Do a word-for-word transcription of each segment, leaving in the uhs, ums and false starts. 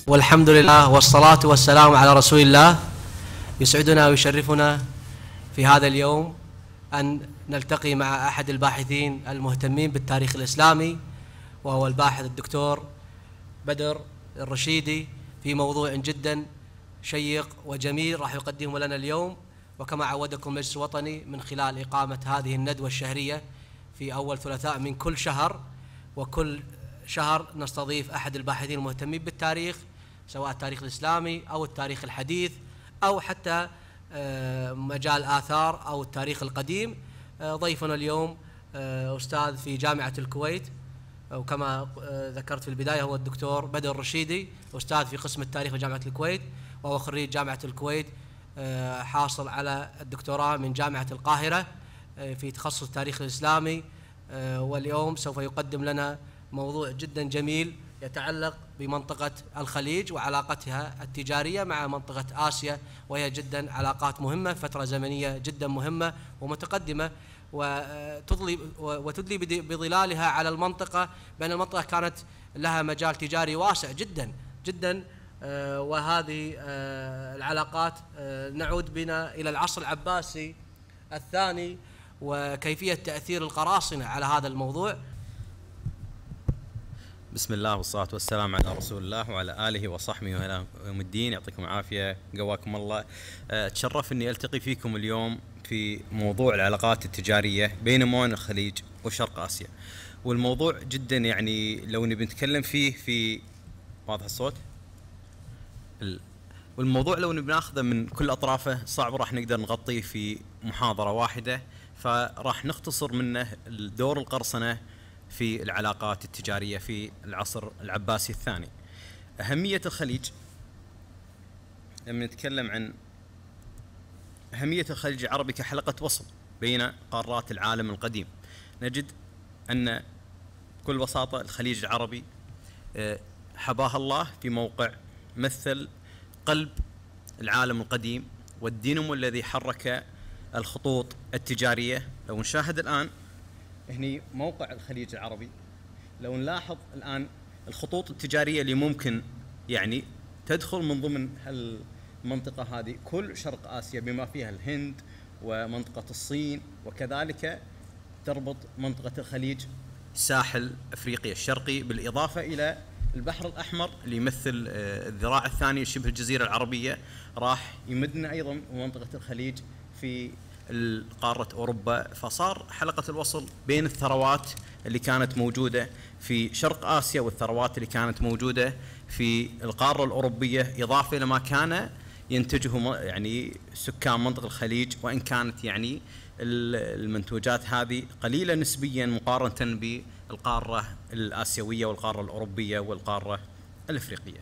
والحمد لله والصلاة والسلام على رسول الله. يسعدنا ويشرفنا في هذا اليوم أن نلتقي مع أحد الباحثين المهتمين بالتاريخ الإسلامي، وهو الباحث الدكتور بدر الرشيدي، في موضوع جدا شيق وجميل راح يقدمه لنا اليوم. وكما عودكم المجلس الوطني من خلال إقامة هذه الندوة الشهرية في أول ثلاثاء من كل شهر، وكل شهر نستضيف أحد الباحثين المهتمين بالتاريخ، سواء التاريخ الإسلامي أو التاريخ الحديث أو حتى مجال آثار أو التاريخ القديم. ضيفنا اليوم أستاذ في جامعة الكويت، وكما ذكرت في البداية هو الدكتور بدر الرشيدي، أستاذ في قسم التاريخ في جامعة الكويت، وهو خريج جامعة الكويت، حاصل على الدكتوراه من جامعة القاهرة في تخصص التاريخ الإسلامي. واليوم سوف يقدم لنا موضوع جدا جميل يتعلق بمنطقة الخليج وعلاقتها التجارية مع منطقة آسيا، وهي جدا علاقات مهمة، فترة زمنية جدا مهمة ومتقدمة، وتضلي وتدلي بظلالها على المنطقة، بأن المنطقة كانت لها مجال تجاري واسع جدا جدا. وهذه العلاقات نعود بنا إلى العصر العباسي الثاني وكيفية تأثير القراصنة على هذا الموضوع. بسم الله والصلاة والسلام على رسول الله وعلى آله وصحبه وإلى يوم الدين. يعطيكم العافية، قواكم الله. أتشرف أني ألتقي فيكم اليوم في موضوع العلاقات التجارية بين موانئ الخليج وشرق آسيا، والموضوع جدا يعني لو نبي نتكلم فيه في واضح الصوت، والموضوع لو نبي ناخذه من كل أطرافه صعب راح نقدر نغطيه في محاضرة واحدة، فراح نختصر منه دور القرصنة في العلاقات التجارية في العصر العباسي الثاني. أهمية الخليج، لما نتكلم عن أهمية الخليج العربي كحلقة وصل بين قارات العالم القديم، نجد أن بكل بساطة الخليج العربي حباه الله في موقع مثل قلب العالم القديم والدينامو الذي حرك الخطوط التجارية. لو نشاهد الآن هني موقع الخليج العربي، لو نلاحظ الآن الخطوط التجارية اللي ممكن يعني تدخل من ضمن المنطقة هذه، كل شرق آسيا بما فيها الهند ومنطقة الصين، وكذلك تربط منطقة الخليج ساحل أفريقيا الشرقي، بالإضافة إلى البحر الأحمر اللي يمثل الذراع الثاني شبه الجزيرة العربية، راح يمدنا أيضا منطقة الخليج في قارة أوروبا. فصار حلقة الوصل بين الثروات اللي كانت موجودة في شرق آسيا والثروات اللي كانت موجودة في القارة الأوروبية، إضافة إلى ما كان ينتجه يعني سكان منطقة الخليج، وإن كانت يعني المنتوجات هذه قليلة نسبيا مقارنة بالقارة الآسيوية والقارة الأوروبية والقارة الأفريقية.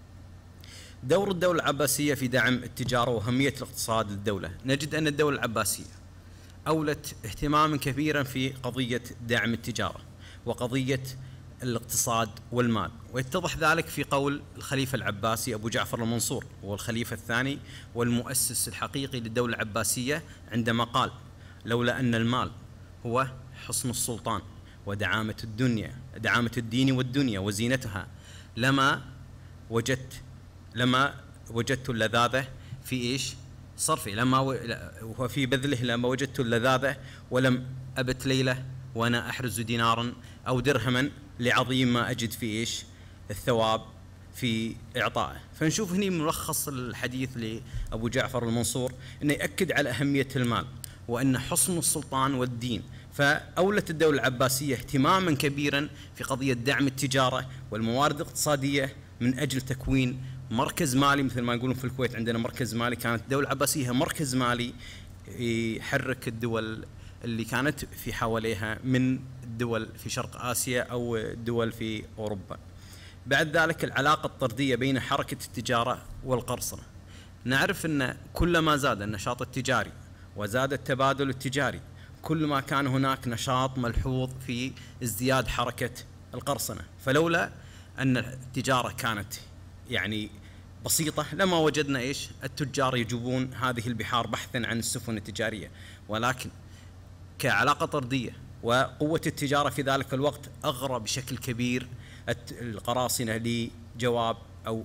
دور الدولة العباسية في دعم التجارة وأهمية الاقتصاد للدولة، نجد أن الدولة العباسية أولت اهتماما كبيرا في قضية دعم التجارة وقضية الاقتصاد والمال، ويتضح ذلك في قول الخليفة العباسي أبو جعفر المنصور، هو الخليفة الثاني والمؤسس الحقيقي للدولة العباسية، عندما قال: لولا أن المال هو حصن السلطان ودعامة الدنيا دعامة الدين والدنيا وزينتها لما وجدت لما وجدت اللذاذة في إيش صرفه، لما وهو في بذله لما وجدت اللذاذة ولم أبت ليلة وأنا أحرز دينارا أو درهما لعظيم ما أجد في إيش الثواب في إعطائه. فنشوف هني ملخص الحديث لأبو جعفر المنصور، أنه يأكد على أهمية المال وأن حصن السلطان والدين. فأولت الدولة العباسية اهتماما كبيرا في قضية دعم التجارة والموارد الاقتصادية من أجل تكوين مركز مالي، مثل ما يقولون في الكويت عندنا مركز مالي. كانت الدولة العباسية مركز مالي يحرك الدول اللي كانت في حواليها من الدول في شرق آسيا أو الدول في أوروبا. بعد ذلك العلاقة الطردية بين حركة التجارة والقرصنة، نعرف أن كلما زاد النشاط التجاري وزاد التبادل التجاري، كل ما كان هناك نشاط ملحوظ في ازدياد حركة القرصنة. فلولا أن التجارة كانت يعني بسيطة لما وجدنا إيش التجار يجوبون هذه البحار بحثا عن السفن التجارية، ولكن كعلاقة طردية وقوة التجارة في ذلك الوقت أغرى بشكل كبير القراصنة لجواب أو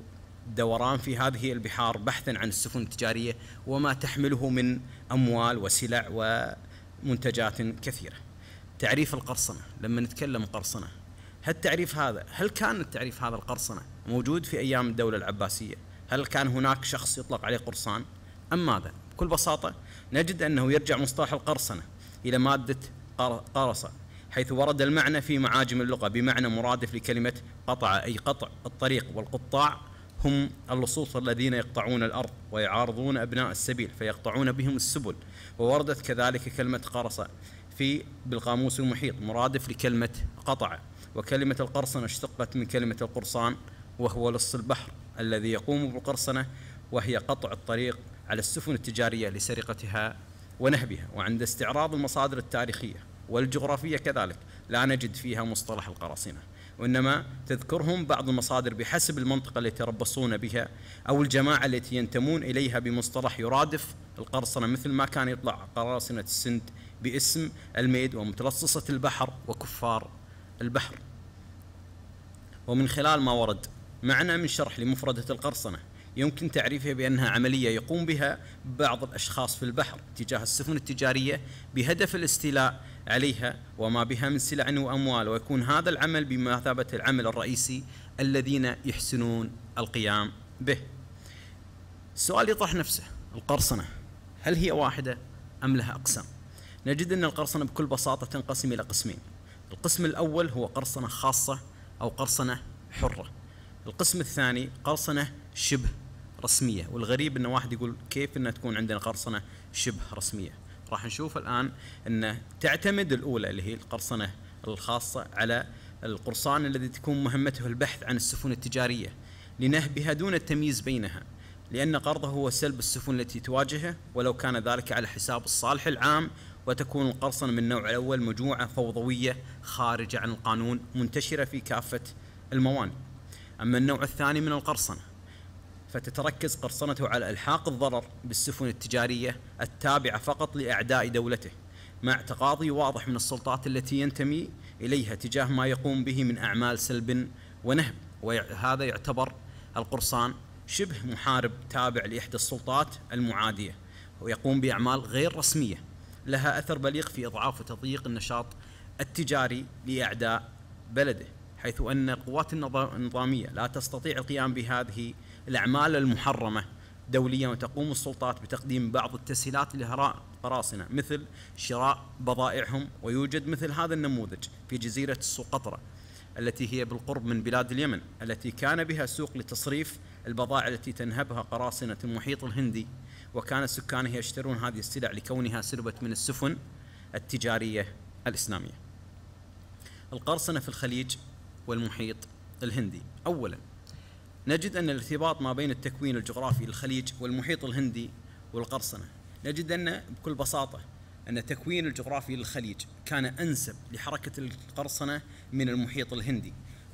الدوران في هذه البحار بحثا عن السفن التجارية وما تحمله من أموال وسلع ومنتجات كثيرة. تعريف القرصنة، لما نتكلم قرصنة، هل التعريف هذا هل كان التعريف هذا القرصنة موجود في أيام الدولة العباسية؟ هل كان هناك شخص يطلق عليه قرصان أم ماذا؟ بكل بساطة نجد أنه يرجع مصطلح القرصنة إلى مادة قرصة، حيث ورد المعنى في معاجم اللغة بمعنى مرادف لكلمة قطع، أي قطع الطريق، والقطاع هم اللصوص الذين يقطعون الأرض ويعارضون أبناء السبيل فيقطعون بهم السبل. ووردت كذلك كلمة قرصة في بالقاموس المحيط مرادف لكلمة قطع. وكلمة القرصنة اشتقت من كلمة القرصان وهو لص البحر الذي يقوم بالقرصنة، وهي قطع الطريق على السفن التجارية لسرقتها ونهبها. وعند استعراض المصادر التاريخية والجغرافية كذلك لا نجد فيها مصطلح القراصنة، وإنما تذكرهم بعض المصادر بحسب المنطقة التي يتربصون بها أو الجماعة التي ينتمون إليها بمصطلح يرادف القرصنة، مثل ما كان يطلع قراصنة السند باسم الميد ومتلصصة البحر وكفار البحر. ومن خلال ما ورد معنا من شرح لمفردة القرصنة يمكن تعريفها بأنها عملية يقوم بها بعض الأشخاص في البحر تجاه السفن التجارية بهدف الاستيلاء عليها وما بها من سلع وأموال، ويكون هذا العمل بمثابة العمل الرئيسي الذين يحسنون القيام به. السؤال يطرح نفسه، القرصنة هل هي واحدة أم لها أقسام؟ نجد أن القرصنة بكل بساطة تنقسم إلى قسمين. القسم الأول هو قرصنة خاصة أو قرصنة حرة. القسم الثاني قرصنة شبه رسمية. والغريب أن واحد يقول كيف أن تكون عندنا قرصنة شبه رسمية؟ راح نشوف الآن أن تعتمد الأولى اللي هي القرصنة الخاصة على القرصان الذي تكون مهمته البحث عن السفن التجارية لنهبها دون التمييز بينها، لأن قرضه هو سلب السفن التي تواجهه ولو كان ذلك على حساب الصالح العام. وتكون القرصنة من النوع الأول مجموعة فوضوية خارجة عن القانون منتشرة في كافة الموانئ. أما النوع الثاني من القرصنة فتتركز قرصنته على إلحاق الضرر بالسفن التجارية التابعة فقط لأعداء دولته، مع تقاضي واضح من السلطات التي ينتمي إليها تجاه ما يقوم به من أعمال سلب ونهب. وهذا يعتبر القرصان شبه محارب تابع لإحدى السلطات المعادية ويقوم بأعمال غير رسمية لها أثر بليغ في إضعاف وتضييق النشاط التجاري لأعداء بلده، حيث أن القوات النظامية لا تستطيع القيام بهذه الأعمال المحرمة دوليا، وتقوم السلطات بتقديم بعض التسهيلات للقراصنة مثل شراء بضائعهم. ويوجد مثل هذا النموذج في جزيرة سقطرى التي هي بالقرب من بلاد اليمن، التي كان بها سوق لتصريف البضائع التي تنهبها قراصنة المحيط الهندي، وكان سكانها يشترون هذه السلع لكونها سربت من السفن التجارية الإسلامية. القرصنة في الخليج والمحيط الهندي. أولا نجد أن الارتباط ما بين التكوين الجغرافي للخليج والمحيط الهندي والقرصنة، نجد أن بكل بساطة أن التكوين الجغرافي للخليج كان أنسب لحركة القرصنة من المحيط الهندي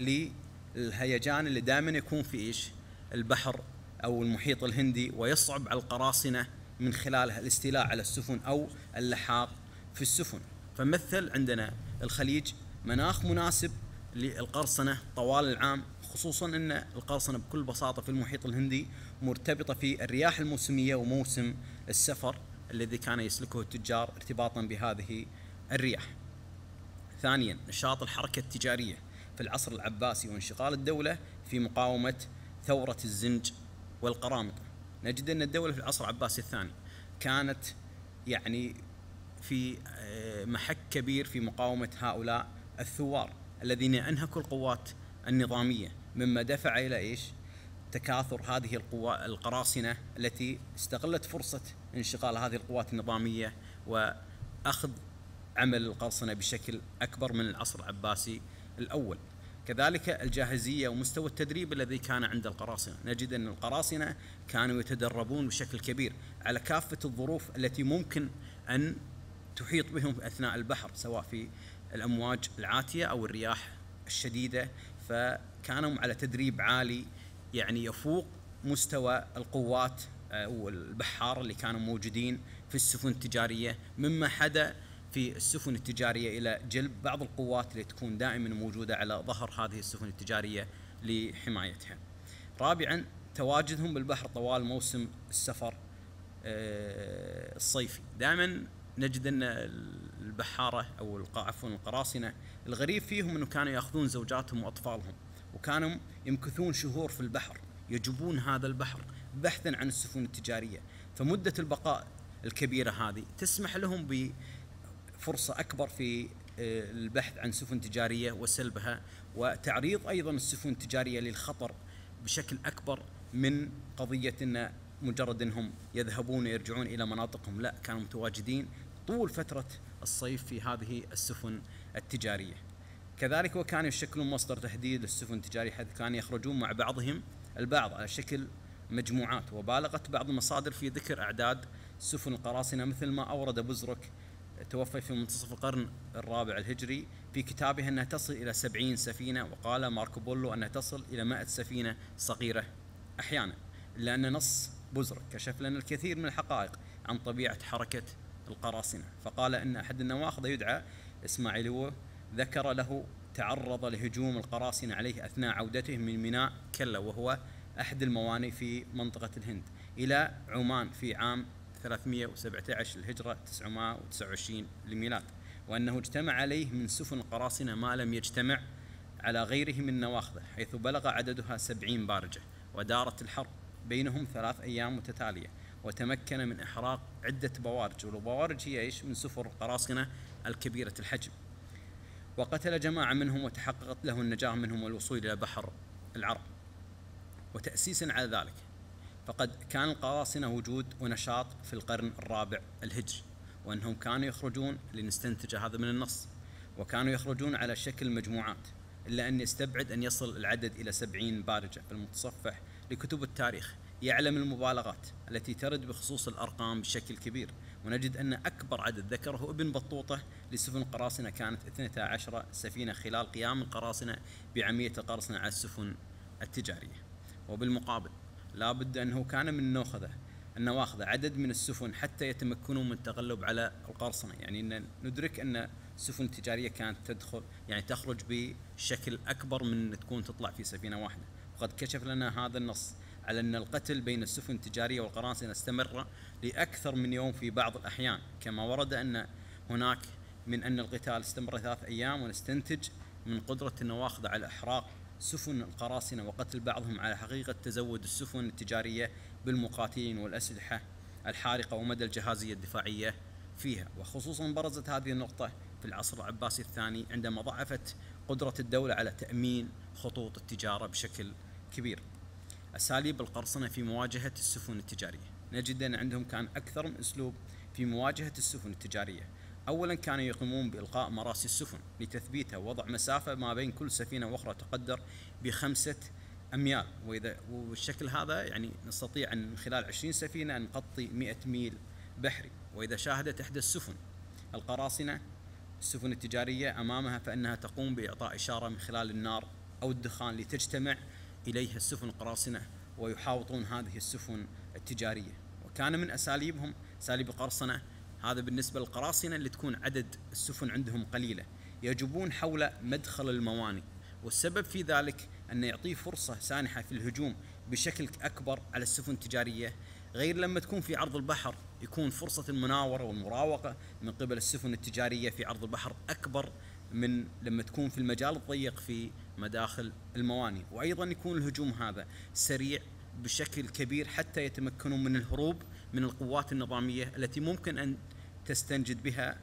للهيجان اللي دائما يكون في إيش البحر أو المحيط الهندي، ويصعب على القراصنة من خلالها الاستيلاء على السفن أو اللحاق في السفن. فمثل عندنا الخليج مناخ مناسب للقرصنة طوال العام، خصوصا أن القرصنة بكل بساطة في المحيط الهندي مرتبطة في الرياح الموسمية وموسم السفر الذي كان يسلكه التجار ارتباطا بهذه الرياح. ثانيا نشاط الحركة التجارية في العصر العباسي وانشغال الدولة في مقاومة ثورة الزنج والقرامطة. نجد أن الدولة في العصر العباسي الثاني كانت يعني في محك كبير في مقاومة هؤلاء الثوار الذين أنهكوا القوات النظامية، مما دفع إلى إيش تكاثر هذه القوى القراصنة التي استغلت فرصة انشغال هذه القوات النظامية وأخذ عمل القرصنة بشكل أكبر من العصر العباسي الأول. كذلك الجاهزية ومستوى التدريب الذي كان عند القراصنة، نجد أن القراصنة كانوا يتدربون بشكل كبير على كافة الظروف التي ممكن أن تحيط بهم أثناء البحر، سواء في الأمواج العاتية أو الرياح الشديدة، فكانوا على تدريب عالي يعني يفوق مستوى القوات والبحار اللي كانوا موجودين في السفن التجارية، مما حدا في السفن التجارية إلى جلب بعض القوات اللي تكون دائما موجودة على ظهر هذه السفن التجارية لحمايتها. رابعا تواجدهم بالبحر طوال موسم السفر الصيفي. دائما نجد أن البحارة أو عفوا القراصنة الغريب فيهم أنه كانوا يأخذون زوجاتهم وأطفالهم، وكانوا يمكثون شهور في البحر يجوبون هذا البحر بحثا عن السفن التجارية. فمدة البقاء الكبيرة هذه تسمح لهم بفرصة أكبر في البحث عن سفن تجارية وسلبها، وتعريض أيضا السفن التجارية للخطر بشكل أكبر من قضية أن مجرد أنهم يذهبون ويرجعون إلى مناطقهم، لا، كانوا متواجدين طول فترة الصيف في هذه السفن التجارية. كذلك وكانوا يشكلون مصدر تهديد للسفن التجارية، حيث كانوا يخرجون مع بعضهم البعض على شكل مجموعات. وبالغت بعض المصادر في ذكر أعداد سفن القراصنة، مثل ما أورد بزرك توفي في منتصف القرن الرابع الهجري في كتابه أنها تصل إلى سبعين سفينة، وقال ماركو بولو أنها تصل إلى مائة سفينة صغيرة أحيانا، إلا أن نص بزرك كشف لنا الكثير من الحقائق عن طبيعة حركة القراصنة. فقال أن أحد النواخذ يدعى إسماعيلو ذكر له تعرض لهجوم القراصنة عليه أثناء عودته من ميناء كلا، وهو أحد الموانئ في منطقة الهند، إلى عمان في عام ثلاثمائة وسبعة عشر للهجرة تسعمائة وتسعة وعشرين للميلاد، وأنه اجتمع عليه من سفن القراصنة ما لم يجتمع على غيره من نواخذه، حيث بلغ عددها سبعين بارجة، ودارت الحرب بينهم ثلاث أيام متتالية، وتمكن من إحراق عدة بوارج، والبوارج هي إيش؟ من سفن القراصنة الكبيرة الحجم، وقتل جماعة منهم وتحققت له النجاة منهم والوصول إلى بحر العرب. وتأسيسا على ذلك فقد كان القراصنة وجود ونشاط في القرن الرابع الهجري، وأنهم كانوا يخرجون، لنستنتج هذا من النص، وكانوا يخرجون على شكل مجموعات، إلا أن يستبعد أن يصل العدد إلى سبعين بارجة. فالمتصفح لكتب التاريخ يعلم المبالغات التي ترد بخصوص الأرقام بشكل كبير، ونجد أن أكبر عدد ذكره ابن بطوطة لسفن القراصنة كانت اثنتا عشرة سفينة خلال قيام القراصنة بعملية القرصنة على السفن التجارية. وبالمقابل لا بد أنه كان من نوخذة النواخذ عدد من السفن حتى يتمكنوا من التغلب على القرصنة، يعني أن ندرك أن السفن التجارية كانت تدخل يعني تخرج بشكل أكبر من أن تكون تطلع في سفينة واحدة. وقد كشف لنا هذا النص على أن القتل بين السفن التجارية والقراصنة استمر لأكثر من يوم في بعض الأحيان، كما ورد أن هناك من أن القتال استمر ثلاث أيام. ونستنتج من قدرة النواخذ على إحراق سفن القراصنة وقتل بعضهم على حقيقة تزود السفن التجارية بالمقاتلين والأسلحة الحارقة ومدى الجهازية الدفاعية فيها. وخصوصا برزت هذه النقطة في العصر العباسي الثاني، عندما ضعفت قدرة الدولة على تأمين خطوط التجارة بشكل كبير. أساليب القرصنة في مواجهة السفن التجارية، نجد أن عندهم كان أكثر من أسلوب في مواجهة السفن التجارية. أولا كانوا يقومون بإلقاء مراسي السفن لتثبيتها ووضع مسافة ما بين كل سفينة وأخرى تقدر بخمسة أميال، وإذا والشكل هذا يعني نستطيع أن من خلال عشرين سفينة أن نغطي مئة ميل بحري. وإذا شاهدت إحدى السفن القراصنة السفن التجارية أمامها، فإنها تقوم بإعطاء إشارة من خلال النار أو الدخان لتجتمع إليها السفن القراصنة ويحاوطون هذه السفن التجارية. وكان من أساليبهم أساليب القرصنة هذا بالنسبة للقراصنة اللي تكون عدد السفن عندهم قليلة، يجوبون حول مدخل الموانئ، والسبب في ذلك أن يعطيه فرصة سانحة في الهجوم بشكل أكبر على السفن التجارية، غير لما تكون في عرض البحر يكون فرصة المناورة والمراوغة من قبل السفن التجارية في عرض البحر أكبر من لما تكون في المجال الضيق في مداخل الموانئ. وأيضا يكون الهجوم هذا سريع بشكل كبير حتى يتمكنوا من الهروب من القوات النظامية التي ممكن أن تستنجد بها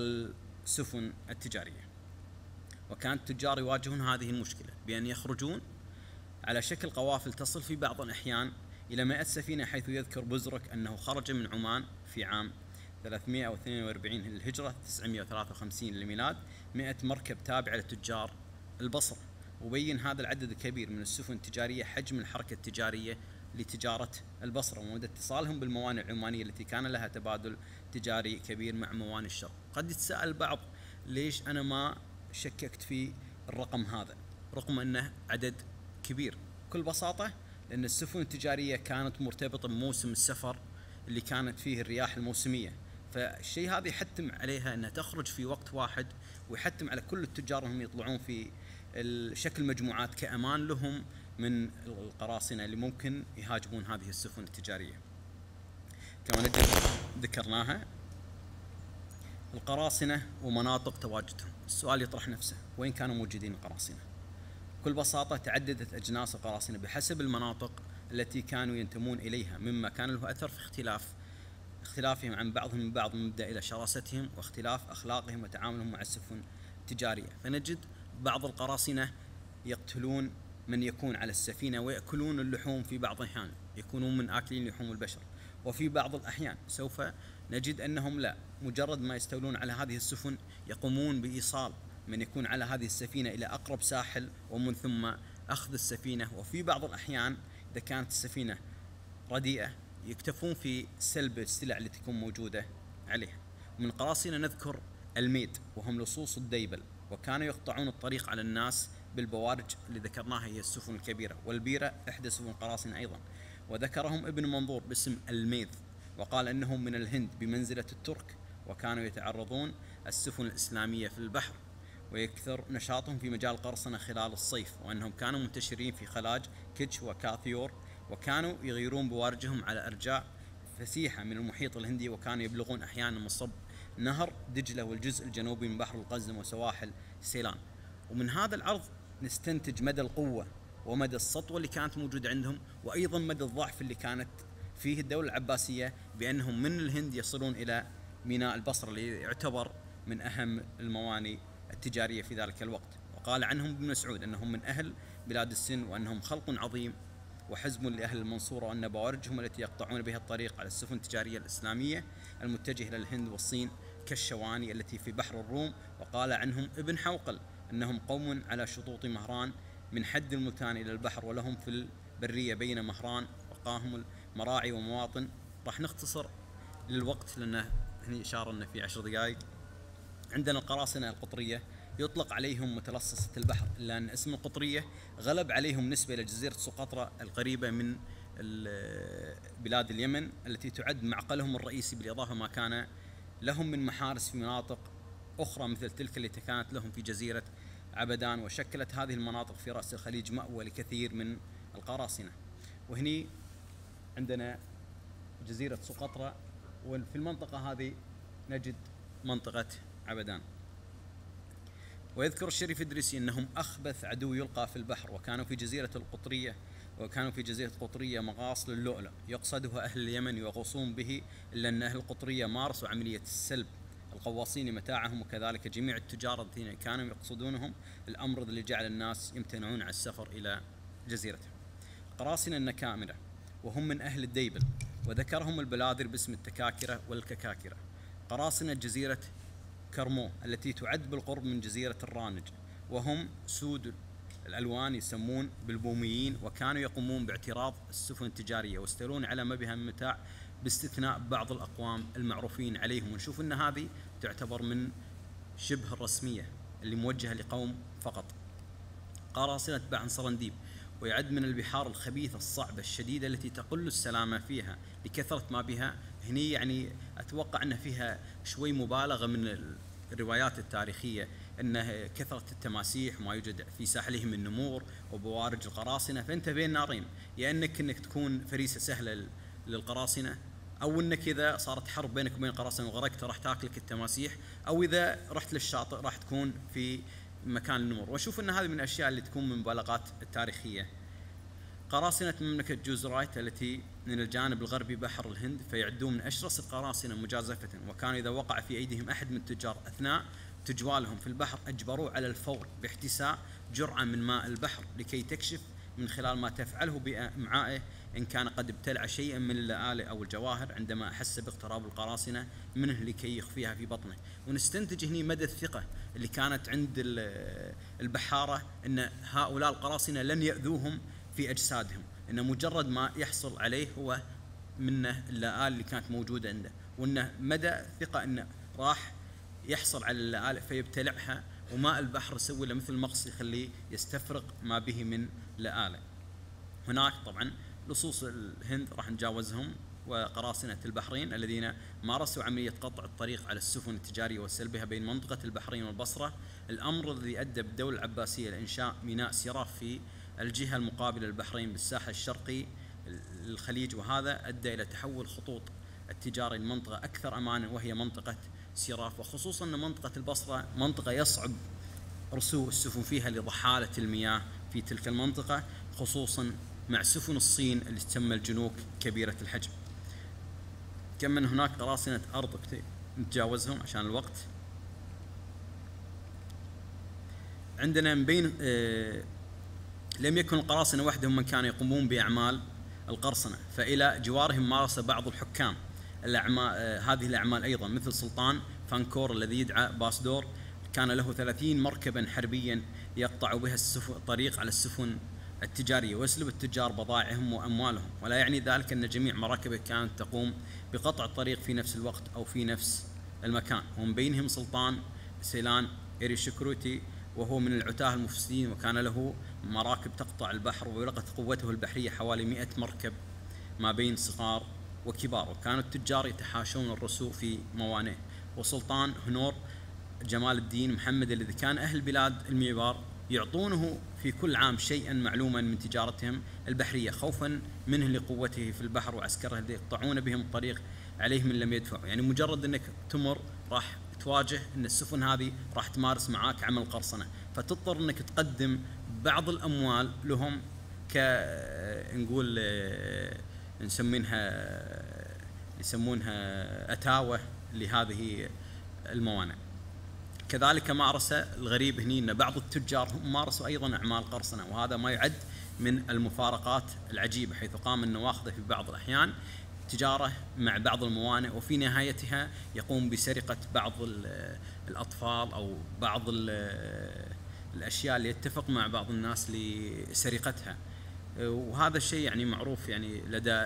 السفن التجارية. وكان التجار يواجهون هذه المشكلة بأن يخرجون على شكل قوافل تصل في بعض الأحيان إلى مائة سفينة، حيث يذكر بزرك أنه خرج من عمان في عام ثلاثمائة واثنين وأربعين للهجرة تسعمائة وثلاثة وخمسين للميلاد مائة مركب تابعة لتجار البصرة. وبين هذا العدد الكبير من السفن التجارية حجم الحركة التجارية لتجارة البصرة ومدى اتصالهم بالموانئ العمانية التي كان لها تبادل تجاري كبير مع موانئ الشرق. قد يتساءل البعض ليش أنا ما شككت في الرقم هذا رغم أنه عدد كبير؟ بكل بساطة لأن السفن التجارية كانت مرتبطة بموسم السفر اللي كانت فيه الرياح الموسمية، فالشيء هذا يحتم عليها أنها تخرج في وقت واحد، ويحتم على كل التجار أنهم يطلعون في شكل مجموعات كأمان لهم من القراصنة اللي ممكن يهاجمون هذه السفن التجارية. كما ذكرناها القراصنة ومناطق تواجدهم، السؤال يطرح نفسه، وين كانوا موجودين القراصنة؟ بكل بساطة تعددت أجناس القراصنة بحسب المناطق التي كانوا ينتمون إليها، مما كان له أثر في اختلاف اختلافهم عن بعضهم من بعض، مبدأ إلى شراستهم واختلاف أخلاقهم وتعاملهم مع السفن التجارية. فنجد بعض القراصنة يقتلون من يكون على السفينة ويأكلون اللحوم، في بعض الأحيان يكونون من آكلين لحوم البشر، وفي بعض الأحيان سوف نجد أنهم لا، مجرد ما يستولون على هذه السفن يقومون بإيصال من يكون على هذه السفينة إلى أقرب ساحل، ومن ثم أخذ السفينة. وفي بعض الأحيان إذا كانت السفينة رديئة يكتفون في سلب السلع التي تكون موجودة عليها. من قراصنة نذكر الميد، وهم لصوص الديبل، وكانوا يقطعون الطريق على الناس بالبوارج اللي ذكرناها هي السفن الكبيرة، والبيرة إحدى سفن قراصنة أيضا. وذكرهم ابن منظور باسم الميذ، وقال أنهم من الهند بمنزلة الترك، وكانوا يتعرضون السفن الإسلامية في البحر، ويكثر نشاطهم في مجال القرصنة خلال الصيف، وأنهم كانوا منتشرين في خلاج كيتش وكاثيور، وكانوا يغيرون بوارجهم على أرجاء فسيحة من المحيط الهندي، وكانوا يبلغون أحيانا مصب نهر دجلة والجزء الجنوبي من بحر القزم وسواحل سيلان. ومن هذا العرض نستنتج مدى القوة ومدى السطوة اللي كانت موجودة عندهم، وأيضا مدى الضعف اللي كانت فيه الدولة العباسية، بأنهم من الهند يصلون إلى ميناء البصرة اللي يعتبر من أهم الموانئ التجارية في ذلك الوقت. وقال عنهم ابن مسعود أنهم من أهل بلاد السن، وأنهم خلق عظيم وحزم لأهل المنصورة، وأن بوارجهم التي يقطعون بها الطريق على السفن التجارية الإسلامية المتجهة إلى الهند والصين كالشواني التي في بحر الروم. وقال عنهم ابن حوقل أنهم قوم على شطوط مهران من حد الملتان إلى البحر، ولهم في البرية بين مهران وقاهم مراعي ومواطن. راح نختصر للوقت لأنه هني إشارة أنه في عشر دقائق. عندنا القراصنة القطرية يطلق عليهم متلصصة البحر، إلا أن اسم القطرية غلب عليهم نسبة إلى جزيرة سقطرى القريبة من بلاد اليمن، التي تعد معقلهم الرئيسي، بالإضافة ما كان لهم من محارس في مناطق أخرى مثل تلك التي كانت لهم في جزيرة عبدان. وشكلت هذه المناطق في رأس الخليج مأوى لكثير من القراصنة. وهني عندنا جزيرة سقطرى، وفي المنطقة هذه نجد منطقة عبدان. ويذكر الشريف إدريسي أنهم أخبث عدو يلقى في البحر، وكانوا في جزيرة القطرية وكانوا في جزيرة القطرية مغاص للؤلؤ يقصدها أهل اليمن ويغوصون به، إلا أن أهل القطرية مارسوا عملية السلب الغواصين متاعهم، وكذلك جميع التجار الذين كانوا يقصدونهم، الأمر الذي جعل الناس يمتنعون عن السفر إلى جزيرتهم. قراصنة النكامرة وهم من أهل الديبل، وذكرهم البلادر باسم التكاكرة والككاكرة. قراصنة جزيرة كرمو التي تعد بالقرب من جزيرة الرانج، وهم سود الألوان يسمون بالبوميين، وكانوا يقومون باعتراض السفن التجارية ويستولون على ما بها من متاع، باستثناء بعض الأقوام المعروفين عليهم. ونشوف أن هذه تعتبر من شبه الرسمية اللي موجهة لقوم فقط. قراصنة بعن سرنديب ويعد من البحار الخبيثة الصعبة الشديدة التي تقل السلامة فيها لكثرة ما بها. هني يعني أتوقع أن فيها شوي مبالغة من الروايات التاريخية، أن كثرة التماسيح وما يوجد في ساحلهم النمور وبوارج القراصنة، فأنت بين نارين، يا يعني أنك أنك تكون فريسة سهلة للقراصنة، أو أنك إذا صارت حرب بينك وبين القراصنة وغرقت راح تاكلك التماسيح، أو إذا رحت للشاطئ راح تكون في مكان النمور. وأشوف أن هذه من الأشياء اللي تكون من مبالغات التاريخية. قراصنة مملكة جوزرايت التي من الجانب الغربي بحر الهند، فيعدون من أشرس القراصنة مجازفة، وكانوا إذا وقع في أيديهم أحد من التجار أثناء تجوالهم في البحر أجبروه على الفور باحتساء جرعة من ماء البحر لكي تكشف من خلال ما تفعله بأمعائه إن كان قد ابتلع شيئا من اللآلئ أو الجواهر، عندما أحس باقتراب القراصنة منه لكي يخفيها في بطنه. ونستنتج هنا مدى الثقة اللي كانت عند البحارة أن هؤلاء القراصنة لن يأذوهم في أجسادهم، إنه مجرد ما يحصل عليه هو منه اللآلئ اللي كانت موجودة عنده، وإنه مدى ثقة إنه راح يحصل على اللآلئ فيبتلعها، وماء البحر يسوي له مثل مغص يخليه يستفرغ ما به من لآلئ. هناك طبعا لصوص الهند راح نجاوزهم، وقراصنة البحرين الذين مارسوا عملية قطع الطريق على السفن التجارية وسلبها بين منطقة البحرين والبصرة، الأمر الذي أدى بالدولة العباسية لإنشاء ميناء سراف في الجهة المقابلة للبحرين بالساحل الشرقي للخليج، وهذا أدى إلى تحول خطوط التجارة لمنطقة أكثر أمانا وهي منطقة سيراف، وخصوصا أن منطقة البصرة منطقة يصعب رسو السفن فيها لضحالة المياه في تلك المنطقة، خصوصا مع سفن الصين اللي تسمى الجنوك كبيرة الحجم. كم من هناك قراصنة أرض نتجاوزهم عشان الوقت. عندنا من بين آه لم يكن القراصنة وحدهم من كانوا يقومون بأعمال القرصنة، فإلى جوارهم مارس بعض الحكام الأعمال آه هذه الأعمال أيضا، مثل سلطان فانكور الذي يدعى باسدور، كان له ثلاثين مركبا حربيا يقطع بها الطريق على السفن التجارية ويسلب التجار بضائعهم وأموالهم، ولا يعني ذلك أن جميع مراكبه كانت تقوم بقطع الطريق في نفس الوقت أو في نفس المكان. ومن بينهم سلطان سيلان إيريشكروتي، وهو من العتاة المفسدين، وكان له مراكب تقطع البحر، وبلغت قوته البحرية حوالي مئة مركب ما بين صغار وكبار، وكانوا التجار يتحاشون الرسو في موانئه. وسلطان هنور جمال الدين محمد الذي كان أهل بلاد الميبار يعطونه في كل عام شيئا معلوما من تجارتهم البحرية خوفا منه لقوته في البحر وعسكره الذي يقطعون بهم الطريق عليهم إن لم يدفعوا. يعني مجرد أنك تمر راح تواجه أن السفن هذه راح تمارس معاك عمل قرصنة، فتضطر أنك تقدم بعض الأموال لهم ك نقول نسمينها يسمونها أتاوة لهذه الموانئ. كذلك مارس الغريب هني أن بعض التجار هم مارسوا أيضا أعمال قرصنة، وهذا ما يعد من المفارقات العجيبة، حيث قام النواخذة في بعض الأحيان تجارة مع بعض الموانئ، وفي نهايتها يقوم بسرقة بعض الأطفال أو بعض الأشياء اللي يتفق مع بعض الناس لسرقتها. وهذا الشيء يعني معروف يعني لدى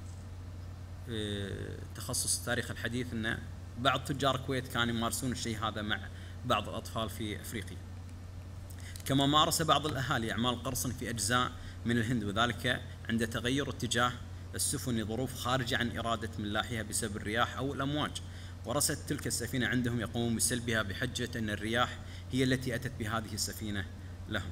تخصص التاريخ الحديث أن بعض تجار الكويت كانوا يمارسون الشيء هذا مع بعض الأطفال في أفريقيا. كما مارس بعض الأهالي أعمال قرصن في أجزاء من الهند، وذلك عند تغير اتجاه السفن لظروف خارجة عن إرادة ملاحها بسبب الرياح أو الأمواج، ورست تلك السفينة عندهم يقومون بسلبها بحجة أن الرياح هي التي أتت بهذه السفينة لهم.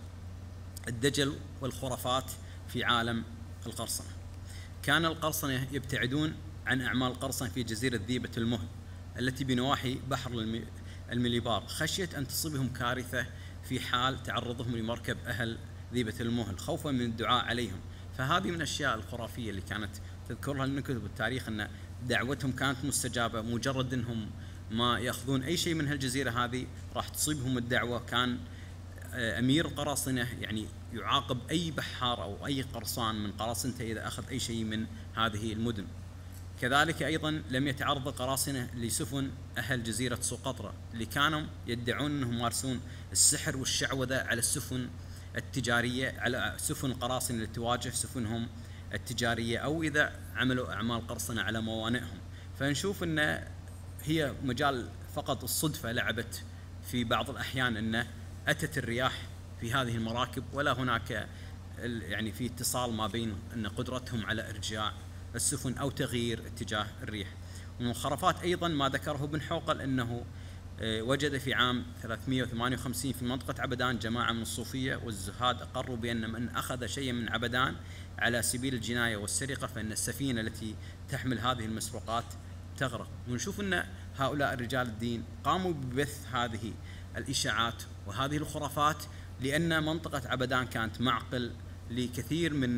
الدجل والخرافات في عالم القرصنة. كان القرصنة يبتعدون عن أعمال القرصنة في جزيرة ذيبة المهل التي بنواحي بحر المليبار، خشية أن تصيبهم كارثة في حال تعرضهم لمركب أهل ذيبة المهل خوفا من الدعاء عليهم. فهذه من الأشياء الخرافية اللي كانت تذكرها لنا كتب التاريخ، أن دعوتهم كانت مستجابة، مجرد أنهم ما يأخذون أي شيء من هالجزيرة هذه راح تصيبهم الدعوة. كان أمير القراصنة يعني يعاقب أي بحار أو أي قرصان من قراصنته إذا أخذ أي شيء من هذه المدن. كذلك أيضا لم يتعرض القراصنة لسفن أهل جزيرة سقطرى اللي كانوا يدعون أنهم يمارسون السحر والشعوذة على السفن التجارية، على سفن القراصنة اللي تواجه سفنهم التجارية، أو إذا عملوا أعمال قرصنة على موانئهم. فنشوف أن هي مجال فقط الصدفة لعبت في بعض الأحيان أن أتت الرياح في هذه المراكب، ولا هناك يعني في اتصال ما بين أن قدرتهم على إرجاع السفن أو تغيير اتجاه الريح. ومن الخرافات أيضا ما ذكره ابن حوقل أنه وجد في عام ثلاثمئة وثمانية وخمسين في منطقة عبدان جماعة من الصوفية والزهاد أقروا بأن من أخذ شيئا من عبدان على سبيل الجناية والسرقة فإن السفينة التي تحمل هذه المسروقات تغرق. ونشوف أن هؤلاء الرجال الدين قاموا ببث هذه الإشاعات وهذه الخرافات لأن منطقة عبدان كانت معقل لكثير من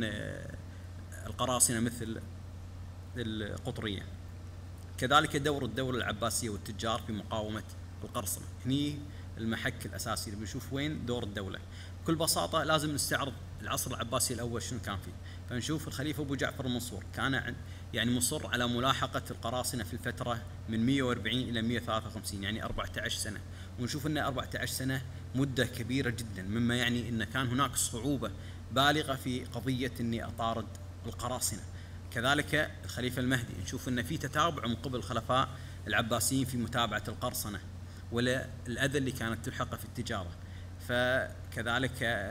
القراصنة مثل القطرية. كذلك دور الدولة العباسية والتجار في مقاومة القرصنة، هني المحك الأساسي اللي بنشوف وين دور الدولة. بكل بساطة لازم نستعرض العصر العباسي الأول شنو كان فيه. فنشوف الخليفة أبو جعفر المنصور كان يعني مصر على ملاحقة القراصنة في الفترة من مئة وأربعين إلى مئة وثلاثة وخمسين، يعني أربعة عشر سنة. ونشوف أن أربعة عشر سنة مدة كبيرة جدا، مما يعني أن كان هناك صعوبة بالغة في قضية أني أطارد القراصنة. كذلك الخليفة المهدي نشوف أن في تتابع من قبل الخلفاء العباسيين في متابعة القرصنة ولا الأذى اللي كانت تلحقه في التجارة. فكذلك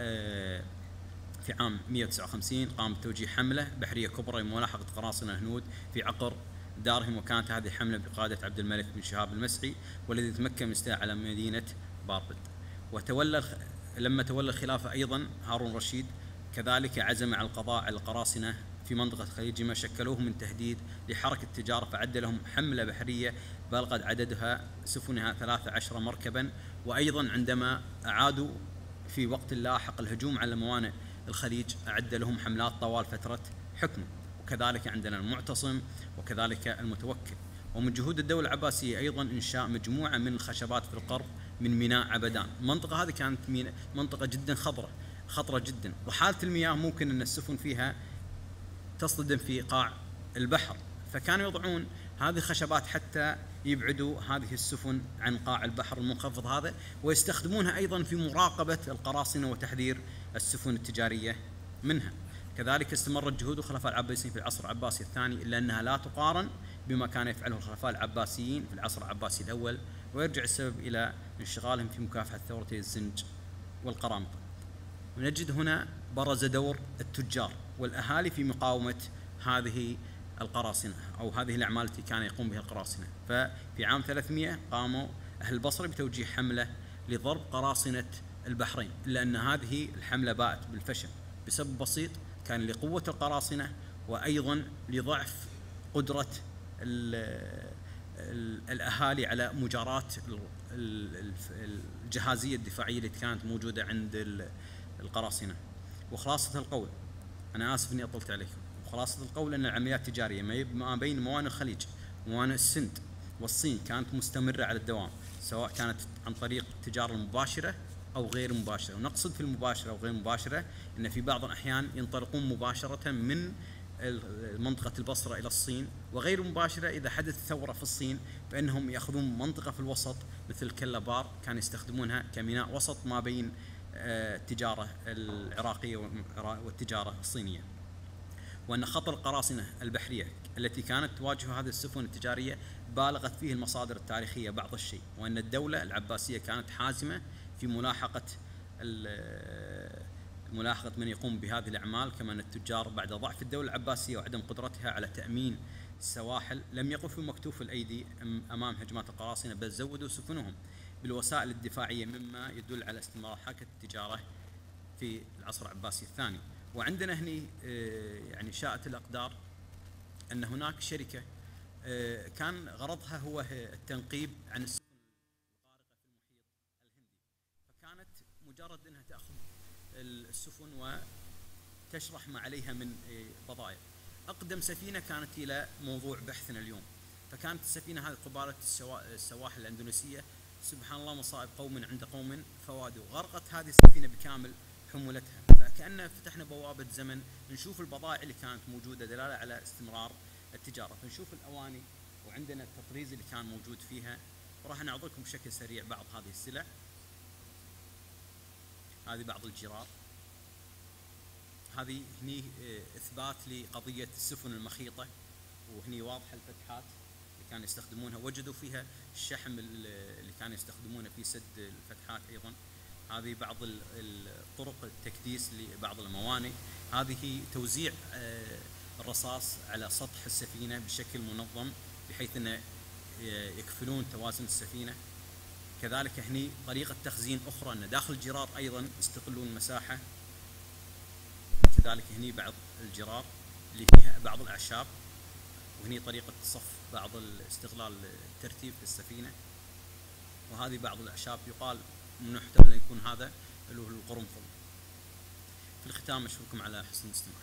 في عام مئة وتسعة وخمسين قام بتوجيه حملة بحرية كبرى لملاحقة قراصنة الهنود في عقر دارهم، وكانت هذه الحملة بقيادة عبد الملك بن شهاب المسعي والذي تمكن من الاستيلاء على مدينة باربد. وتولى لما تولى الخلافة أيضا هارون رشيد كذلك عزم على القضاء على القراصنة في منطقة الخليج ما شكلوه من تهديد لحركة التجارة، فعد لهم حملة بحرية بلغت عددها سفنها ثلاثة عشر مركبا. وأيضا عندما أعادوا في وقت لاحق الهجوم على موانئ الخليج أعد لهم حملات طوال فترة حكمه. وكذلك عندنا المعتصم وكذلك المتوكل. ومن جهود الدولة العباسية أيضا إنشاء مجموعة من الخشبات في القرب من ميناء عبدان. المنطقة هذه كانت منطقة جدا خضرة خطرة جدا، وحالة المياه ممكن أن السفن فيها تصطدم في قاع البحر، فكانوا يضعون هذه الخشبات حتى يبعدوا هذه السفن عن قاع البحر المنخفض هذا، ويستخدمونها أيضا في مراقبة القراصنة وتحذير السفن التجارية منها. كذلك استمرت جهود الخلفاء العباسيين في العصر العباسي الثاني، إلا أنها لا تقارن بما كان يفعله الخلفاء العباسيين في العصر العباسي الأول، ويرجع السبب إلى انشغالهم في مكافحة ثورتي الزنج والقرامطة. ونجد هنا برز دور التجار والأهالي في مقاومة هذه القراصنة أو هذه الأعمال التي كان يقوم بها القراصنة. ففي عام ثلاثمئة قاموا أهل البصرة بتوجيه حملة لضرب قراصنة البحرين، إلا أن هذه الحملة باءت بالفشل بسبب بسيط، كان لقوة القراصنة وأيضا لضعف قدرة الأهالي على مجاراة الجهازية الدفاعية التي كانت موجودة عند القراصنة. وخلاصة القول، أنا آسف أني أطلت عليكم، وخلاصة القول أن العمليات التجارية ما بين موانئ الخليج وموانئ السند والصين كانت مستمرة على الدوام، سواء كانت عن طريق التجارة المباشرة أو غير مباشرة. ونقصد في المباشرة أو غير مباشرة أن في بعض الأحيان ينطلقون مباشرة من منطقة البصرة إلى الصين، وغير مباشرة إذا حدث ثورة في الصين فإنهم يأخذون منطقة في الوسط مثل كلابار كانوا يستخدمونها كميناء وسط ما بين التجارة العراقية والتجارة الصينية. وأن خطر القراصنة البحرية التي كانت تواجه هذه السفن التجارية بالغت فيه المصادر التاريخية بعض الشيء، وأن الدولة العباسية كانت حازمة في ملاحقة ملاحقة من يقوم بهذه الأعمال. كما أن التجار بعد ضعف الدولة العباسية وعدم قدرتها على تأمين السواحل لم يقفوا مكتوف الأيدي أمام هجمات القراصنة، بل زودوا سفنهم بالوسائل الدفاعية، مما يدل على استمرار حركة التجارة في العصر العباسي الثاني. وعندنا هنا يعني شاءت الأقدار أن هناك شركة كان غرضها هو التنقيب عن السفن الغارقة في المحيط الهندي، فكانت مجرد أنها تأخذ السفن وتشرح ما عليها من بضائع. أقدم سفينة كانت إلى موضوع بحثنا اليوم، فكانت السفينة هذه قبالة السواحل الأندونيسية. سبحان الله، مصائب قوم عند قوم فوادوا، غرقت هذه السفينة بكامل حمولتها. فكأننا فتحنا بوابة زمن نشوف البضائع اللي كانت موجودة دلالة على استمرار التجارة. فنشوف الأواني وعندنا التطريز اللي كان موجود فيها، وراح نعطيكم بشكل سريع بعض هذه السلع. هذه بعض الجرار، هذه هني إثبات لقضية السفن المخيطة، وهني واضحة الفتحات اللي كانوا يستخدمونها، وجدوا فيها الشحم اللي كانوا يستخدمونه في سد الفتحات أيضا. هذه بعض الطرق التكديس لبعض الموانئ. هذه توزيع الرصاص على سطح السفينة بشكل منظم بحيث أن يكفلون توازن السفينة. كذلك هني طريقة تخزين أخرى، أن داخل الجرار أيضا يستغلون مساحة. كذلك هني بعض الجرار اللي فيها بعض الأعشاب، وهني طريقة صف بعض استغلال الترتيب في السفينة. وهذه بعض الأعشاب يقال من يحتمل أن يكون هذا اللي هو القرنفل. في الختام أشكركم على حسن الاستماع.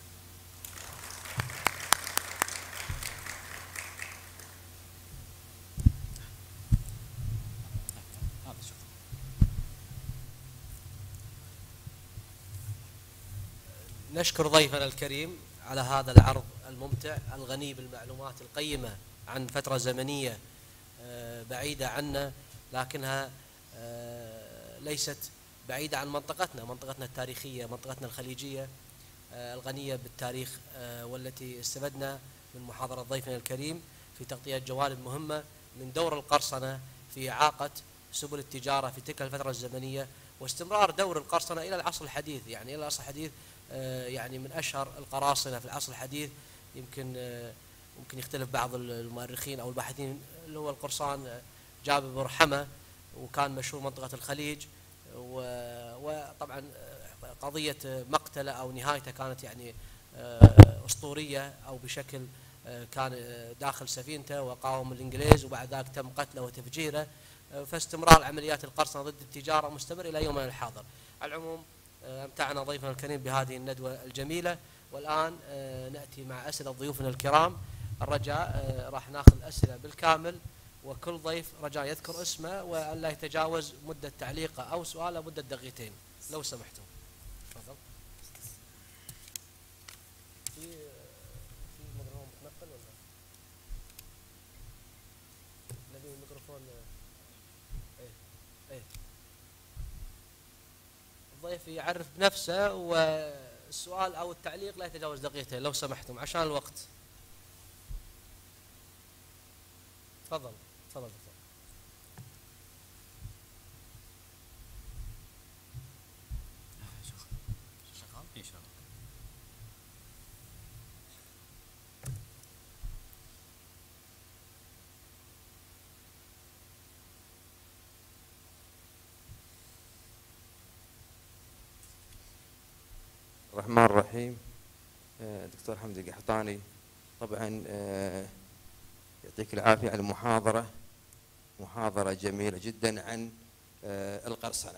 نشكر ضيفنا الكريم على هذا العرض الممتع الغني بالمعلومات القيمة عن فترة زمنية بعيدة عنا، لكنها ليست بعيدة عن منطقتنا، منطقتنا التاريخية، منطقتنا الخليجية الغنية بالتاريخ، والتي استفدنا من محاضرة ضيفنا الكريم في تغطية جوانب مهمة من دور القرصنة في إعاقة سبل التجارة في تلك الفترة الزمنية، واستمرار دور القرصنة إلى العصر الحديث. يعني إلى العصر الحديث يعني من أشهر القراصنة في العصر الحديث، يمكن ممكن يختلف بعض المؤرخين أو الباحثين، اللي هو القرصان جابر بن رحمة، وكان مشهور منطقة الخليج. وطبعا قضية مقتله أو نهايته كانت يعني أسطورية، أو بشكل كان داخل سفينته وقاوم الإنجليز وبعد ذلك تم قتله وتفجيره، فاستمرار عمليات القرصنة ضد التجارة مستمر إلى يومنا الحاضر. على العموم أمتعنا ضيفنا الكريم بهذه الندوة الجميلة، والآن نأتي مع أسئلة ضيوفنا الكرام. الرجاء راح ناخذ الأسئلة بالكامل، وكل ضيف رجاء يذكر اسمه وأن لا يتجاوز مدة تعليقه أو سؤاله مدة دقيقتين لو سمحتم. تفضل. في في ميكروفون متنقل ولا؟ نبي الميكروفون. ايه ايه. الضيف يعرف بنفسه والسؤال أو التعليق لا يتجاوز دقيقتين لو سمحتم عشان الوقت. تفضل تفضل دكتور. شغال؟ اي شغال. الرحمن الرحيم. دكتور حمدي القحطاني، طبعا يعطيك العافية على المحاضرة، محاضرة جميلة جدا عن القرصنة.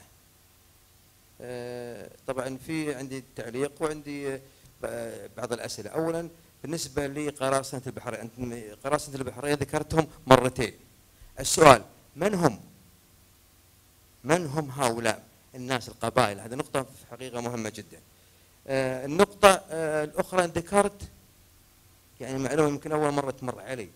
طبعا في عندي تعليق وعندي بعض الأسئلة. أولا بالنسبة لقراصنة البحرية، قراصنة البحرية ذكرتهم مرتين. السؤال من هم؟ من هم هؤلاء الناس القبائل؟ هذه نقطة في حقيقة مهمة جدا. النقطة الأخرى ذكرت يعني معلومة يمكن أول مرة تمر علي،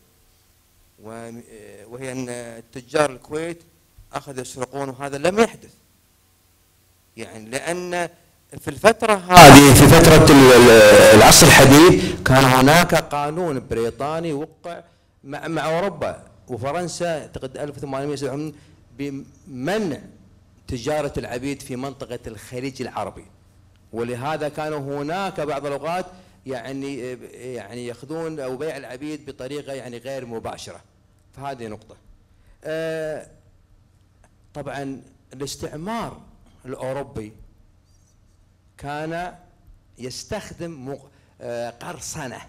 وهي أن تجار الكويت أخذوا يسرقون، وهذا لم يحدث. يعني لأن في الفترة هذه، في فترة العصر الحديث، كان هناك قانون بريطاني وقع مع مع أوروبا وفرنسا اعتقد ألف وثمانمئة وسبعة وثمانين بمنع تجارة العبيد في منطقة الخليج العربي، ولهذا كانوا هناك بعض الأوقات يعني يعني ياخذون أو بيع العبيد بطريقة يعني غير مباشرة. فهذه نقطة. آه طبعا الاستعمار الأوروبي كان يستخدم آه قرصنة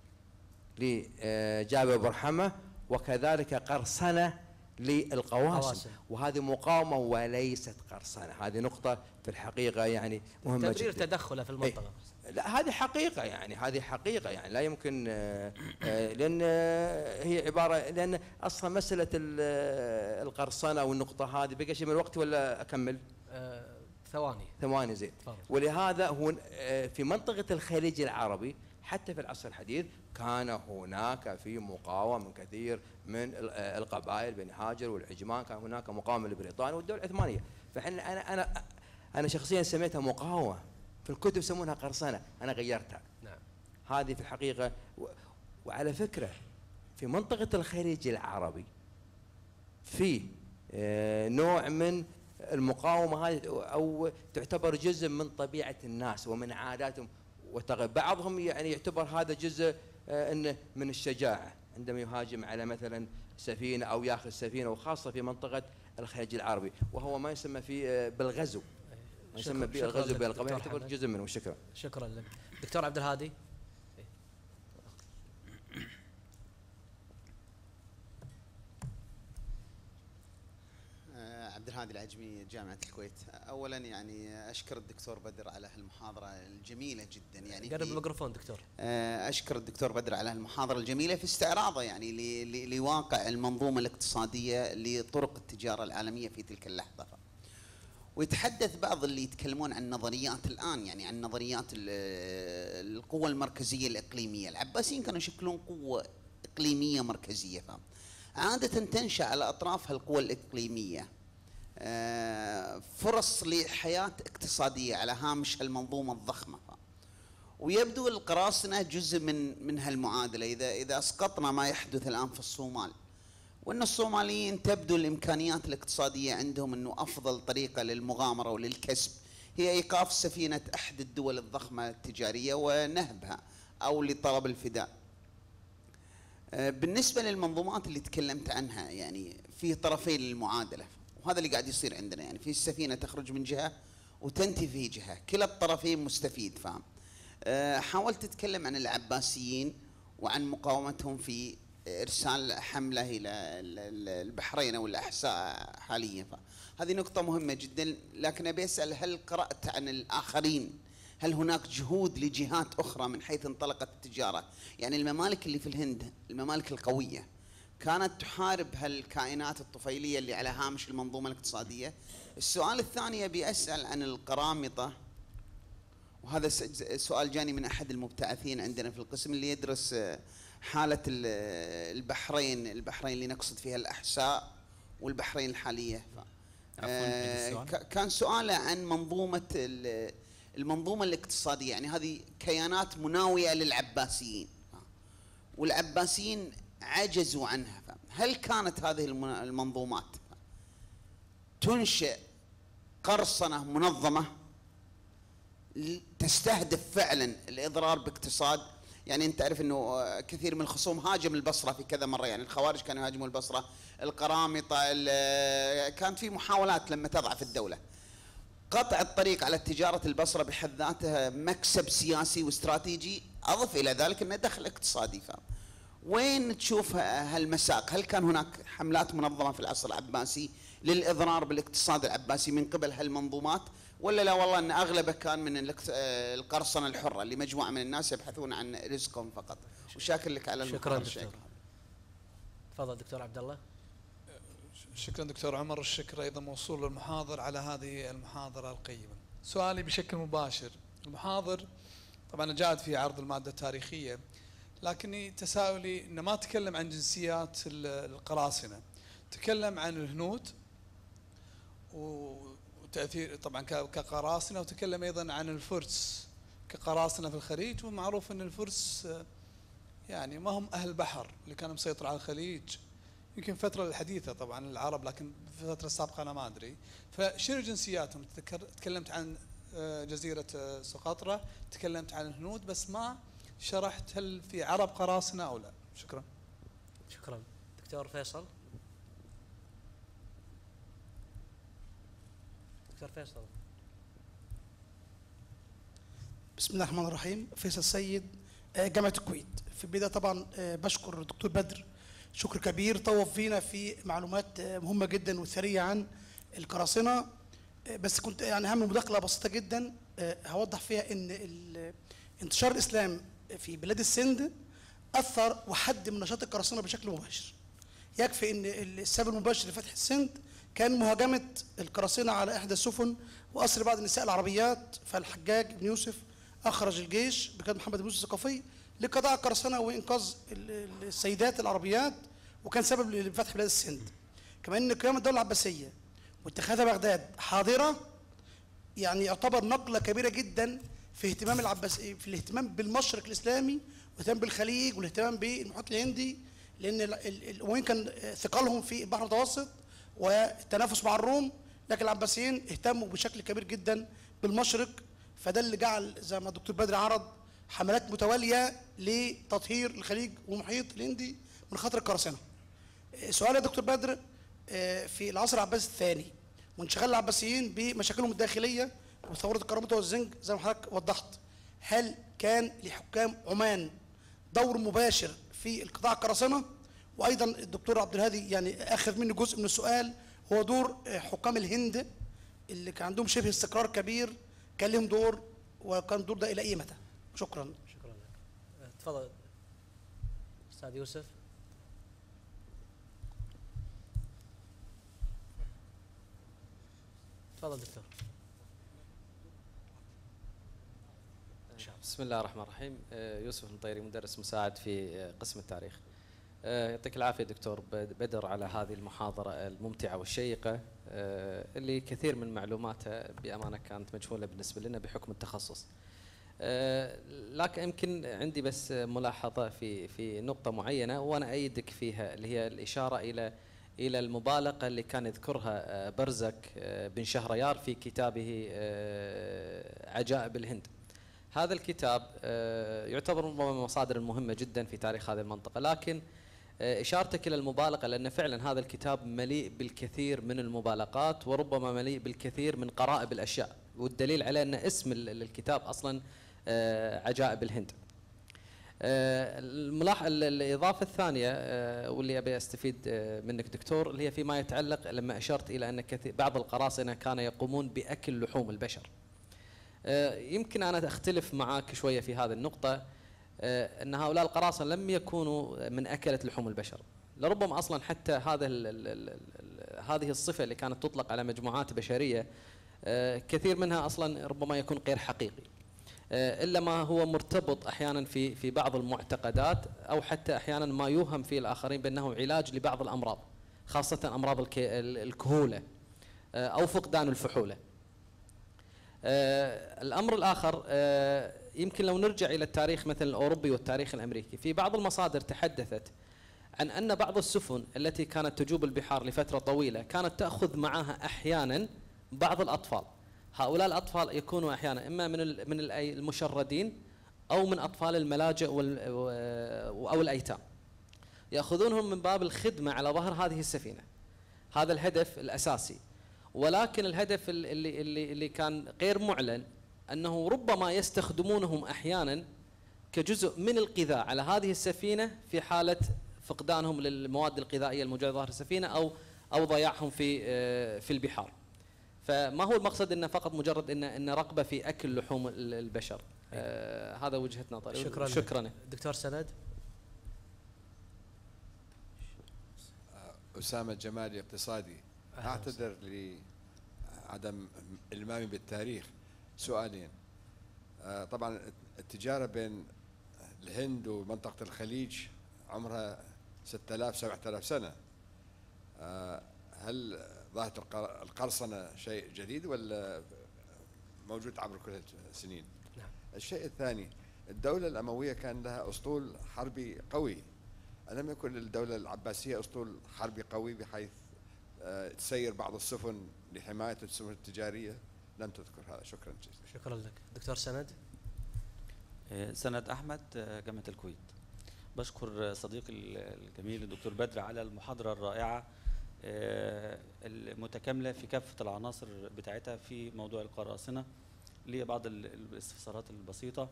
لجابر برحمة، وكذلك قرصنة للقواسم، وهذه مقاومة وليست قرصنة. هذه نقطة في الحقيقة يعني مهمة جدا. تبرير تدخله في المنطقة. إيه؟ لا هذه حقيقة، يعني هذه حقيقة يعني لا يمكن، لأن هي عبارة، لأن أصلا مسألة القرصنة والنقطة هذه بقى شيء من الوقت ولا أكمل؟ آه ثواني. ثواني زين. ولهذا هو في منطقة الخليج العربي حتى في العصر الحديث كان هناك في مقاومة من كثير من القبائل، بني هاجر والعجمان، كان هناك مقاومة لبريطانيا والدولة العثمانية. فاحنا انا انا انا شخصيا سميتها مقاومة، في الكتب يسمونها قرصنة، انا غيرتها. نعم. هذه في الحقيقة. وعلى فكرة في منطقة الخليج العربي في نوع من المقاومة هذه، او تعتبر جزء من طبيعة الناس ومن عاداتهم، وبعضهم يعني يعتبر هذا جزء انه من الشجاعة عندما يهاجم على مثلا سفينة او ياخذ سفينة، وخاصة في منطقة الخليج العربي، وهو ما يسمى في بالغزو، ما يسمى بالغزو بين القبائل، يعتبر جزء منه. شكرا. شكرا لك دكتور عبد الهادي. عبد الهادي العجمي، جامعة الكويت. أولا يعني أشكر الدكتور بدر على هالمحاضرة الجميلة جدا. يعني قرب الميكروفون دكتور. أشكر الدكتور بدر على هالمحاضرة الجميلة في استعراضه يعني لواقع المنظومة الاقتصادية لطرق التجارة العالمية في تلك اللحظة. ويتحدث بعض اللي يتكلمون عن نظريات الآن، يعني عن نظريات القوة المركزية الإقليمية. العباسيين كانوا يشكلون قوة إقليمية مركزية، عادة تنشأ على أطراف هالقوة الإقليمية فرص لحياة اقتصادية على هامش المنظومة الضخمة. ويبدو القراصنة جزء من من هالمعادلة. إذا إذا أسقطنا ما يحدث الآن في الصومال، وأن الصوماليين تبدو الإمكانيات الاقتصادية عندهم أنه أفضل طريقة للمغامرة وللكسب هي إيقاف سفينة أحد الدول الضخمة التجارية ونهبها أو لطلب الفداء. بالنسبة للمنظومات اللي تكلمت عنها، يعني في طرفين للمعادلة، وهذا اللي قاعد يصير عندنا. يعني في السفينة تخرج من جهة وتنتهي في جهة، كلا الطرفين مستفيد. فاهم؟ أه حاولت تتكلم عن العباسيين وعن مقاومتهم في إرسال حملة إلى البحرين أو الأحساء حاليا. هذه نقطة مهمة جدا، لكن أبي أسأل هل قرأت عن الآخرين؟ هل هناك جهود لجهات أخرى من حيث انطلقت التجارة؟ يعني الممالك اللي في الهند، الممالك القوية، كانت تحارب هالكائنات الطفيلية اللي على هامش المنظومة الاقتصادية. السؤال الثاني أبي أسأل عن القرامطة، وهذا سؤال جاني من أحد المبتعثين عندنا في القسم اللي يدرس حالة البحرين البحرين اللي نقصد فيها الأحساء والبحرين الحالية. آه كان سؤاله عن منظومة المنظومة الاقتصادية، يعني هذه كيانات مناوية للعباسيين والعباسيين عجزوا عنها. هل كانت هذه المنظومات تنشئ قرصنة منظمة تستهدف فعلا الإضرار باقتصاد؟ يعني أنت تعرف أنه كثير من الخصوم هاجم البصرة في كذا مرة، يعني الخوارج كانوا يهاجموا البصرة، القرامطة، كانت في محاولات لما تضعف الدولة. قطع الطريق على تجارة البصرة بحد ذاتها مكسب سياسي واستراتيجي، أضف إلى ذلك أنه دخل اقتصادي. فهم وين تشوف هالمساق؟ هل كان هناك حملات منظمة في العصر العباسي للإضرار بالاقتصاد العباسي من قبل هالمنظومات، ولا لا والله أن أغلبه كان من القرصنة الحرة اللي مجموعة من الناس يبحثون عن رزقهم فقط؟ وشاكر لك على شكرا دكتور. تفضل دكتور عبد الله. شكرا دكتور عمر، الشكر أيضا موصول للمحاضر على هذه المحاضرة القيمة. سؤالي بشكل مباشر، المحاضر طبعا جاد في عرض المادة التاريخية، لكني تساؤلي أنه ما تكلم عن جنسيات القراصنة، تكلم عن الهنود وتأثير طبعا كقراصنة، وتكلم أيضا عن الفرس كقراصنة في الخليج. ومعروف أن الفرس يعني ما هم أهل بحر اللي كانوا مسيطر على الخليج، يمكن فترة الحديثة طبعا العرب، لكن في الفترة السابقة أنا ما أدري. فشنو جنسياتهم؟ تكلمت عن جزيرة سقطرى، تكلمت عن الهنود، بس ما شرحت هل في عرب قراصنة أو لا. شكرا. شكرا دكتور فيصل. دكتور فيصل. بسم الله الرحمن الرحيم. فيصل سيد، جامعة الكويت. في البداية طبعا بشكر الدكتور بدر شكر كبير، طوف فينا في معلومات مهمة جدا وثرية عن القراصنة. بس كنت يعني هعمل مداخلة بسيطة جدا هوضح فيها ان انتشار الإسلام في بلاد السند أثر وحد من نشاط القراصنة بشكل مباشر. يكفي ان السبب المباشر لفتح السند كان مهاجمة القراصنة على إحدى السفن وأسر بعض النساء العربيات، فالحجاج بن يوسف أخرج الجيش بقيادة محمد بن يوسف الثقفي لقضاء القراصنة وإنقاذ السيدات العربيات، وكان سبب لفتح بلاد السند. كما أن قيام الدولة العباسية واتخاذها بغداد حاضرة يعني يعتبر نقلة كبيرة جدا في اهتمام العباس في الاهتمام بالمشرق الإسلامي والاهتمام بالخليج والاهتمام بالمحيط الهندي، لأن الأمويين كان ثقلهم في البحر المتوسط والتنافس مع الروم، لكن العباسيين اهتموا بشكل كبير جدا بالمشرق. فده اللي جعل زي ما الدكتور بدر عرض حملات متوالية لتطهير الخليج والمحيط الهندي من خطر القراصنة. سؤال يا دكتور بدر، في العصر العباسي الثاني وانشغال العباسيين بمشاكلهم الداخلية وثورة القرامطة والزنج زي ما حضرتك وضحت، هل كان لحكام عمان دور مباشر في القضاء على القراصنة؟ وأيضا الدكتور عبد الهادي يعني أخذ مني جزء من السؤال، هو دور حكام الهند اللي كان عندهم شبه استقرار كبير، كان لهم دور وكان الدور ده إلى أي متى؟ شكرا. شكرا لك. تفضل أستاذ يوسف. تفضل دكتور. بسم الله الرحمن الرحيم. يوسف المطيري، مدرس مساعد في قسم التاريخ. يعطيك العافية دكتور بدر على هذه المحاضرة الممتعة والشيقة اللي كثير من معلوماتها بأمانة كانت مجهولة بالنسبة لنا بحكم التخصص. لكن يمكن عندي بس ملاحظة في في نقطة معينة وأنا أيدك فيها، اللي هي الإشارة إلى إلى المبالغة اللي كان يذكرها برزك بن شهريار في كتابه عجائب الهند. هذا الكتاب يعتبر من المصادر المهمة جدا في تاريخ هذه المنطقة، لكن إشارتك إلى المبالغة لأن فعلا هذا الكتاب مليء بالكثير من المبالغات وربما مليء بالكثير من قرائب الأشياء والدليل على أن اسم الكتاب أصلا عجائب الهند. الملاح الإضافة الثانية واللي أبي أستفيد منك دكتور، اللي هي فيما يتعلق لما أشرت إلى أن بعض القراصنة كانوا يقومون بأكل لحوم البشر. يمكن أنا أختلف معك شوية في هذه النقطة، أن هؤلاء القراصنة لم يكونوا من أكلة لحوم البشر، لربما أصلا حتى هذا ال ال ال ال هذه الصفة اللي كانت تطلق على مجموعات بشرية كثير منها أصلا ربما يكون غير حقيقي، إلا ما هو مرتبط أحيانا في في بعض المعتقدات، أو حتى أحيانا ما يوهم في الآخرين بأنه علاج لبعض الأمراض، خاصة أمراض الكهولة أو فقدان الفحولة. الأمر الآخر، يمكن لو نرجع إلى التاريخ مثل الأوروبي والتاريخ الأمريكي، في بعض المصادر تحدثت عن أن بعض السفن التي كانت تجوب البحار لفترة طويلة كانت تأخذ معها أحيانا بعض الأطفال. هؤلاء الأطفال يكونوا أحيانا إما من من المشردين أو من أطفال الملاجئ أو الأيتام، يأخذونهم من باب الخدمة على ظهر هذه السفينة. هذا الهدف الأساسي، ولكن الهدف اللي اللي اللي كان غير معلن أنه ربما يستخدمونهم أحيانا كجزء من الغذاء على هذه السفينة في حالة فقدانهم للمواد الغذائية الموجودة ظهر السفينة أو أو ضياعهم في في البحار. فما هو المقصد انه فقط مجرد ان ان رغبه في اكل لحوم البشر. آه هذا وجهه نظري. شكرا شكرا دكتور سند. أسامة الجمالي اقتصادي. أعتذر لعدم إلمامي بالتاريخ. سؤالين. آه طبعا التجارة بين الهند ومنطقة الخليج عمرها ستة آلاف سبعة آلاف سنة. آه هل ظاهرة القرصنة شيء جديد ولا موجود عبر كل السنين؟ نعم. الشيء الثاني، الدولة الأموية كان لها أسطول حربي قوي، ألم يكن للدولة العباسية أسطول حربي قوي بحيث تسير بعض السفن لحماية السفن التجارية؟ لم تذكر هذا. شكرا جزيلا. شكرا لك. دكتور سند. سند أحمد، جامعة الكويت. بشكر صديقي الجميل الدكتور بدر على المحاضرة الرائعة المتكاملة في كافة العناصر بتاعتها في موضوع القراصنة. لي بعض الاستفسارات البسيطة.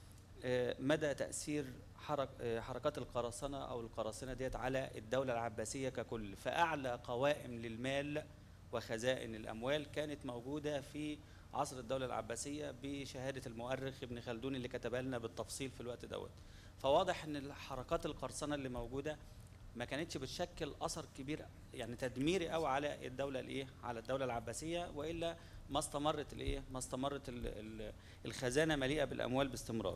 مدى تأثير حرك حركات القراصنة أو القراصنة ديت على الدولة العباسية ككل؟ فأعلى قوائم للمال وخزائن الأموال كانت موجودة في عصر الدولة العباسية بشهادة المؤرخ ابن خلدون اللي كتبها لنا بالتفصيل في الوقت دوت. فواضح أن الحركات القرصنة اللي موجودة ما كانتش بتشكل اثر كبير يعني تدميري قوي على الدوله الايه على الدوله العباسيه، والا ما استمرت الايه ما استمرت ال ال الخزانه مليئه بالاموال باستمرار.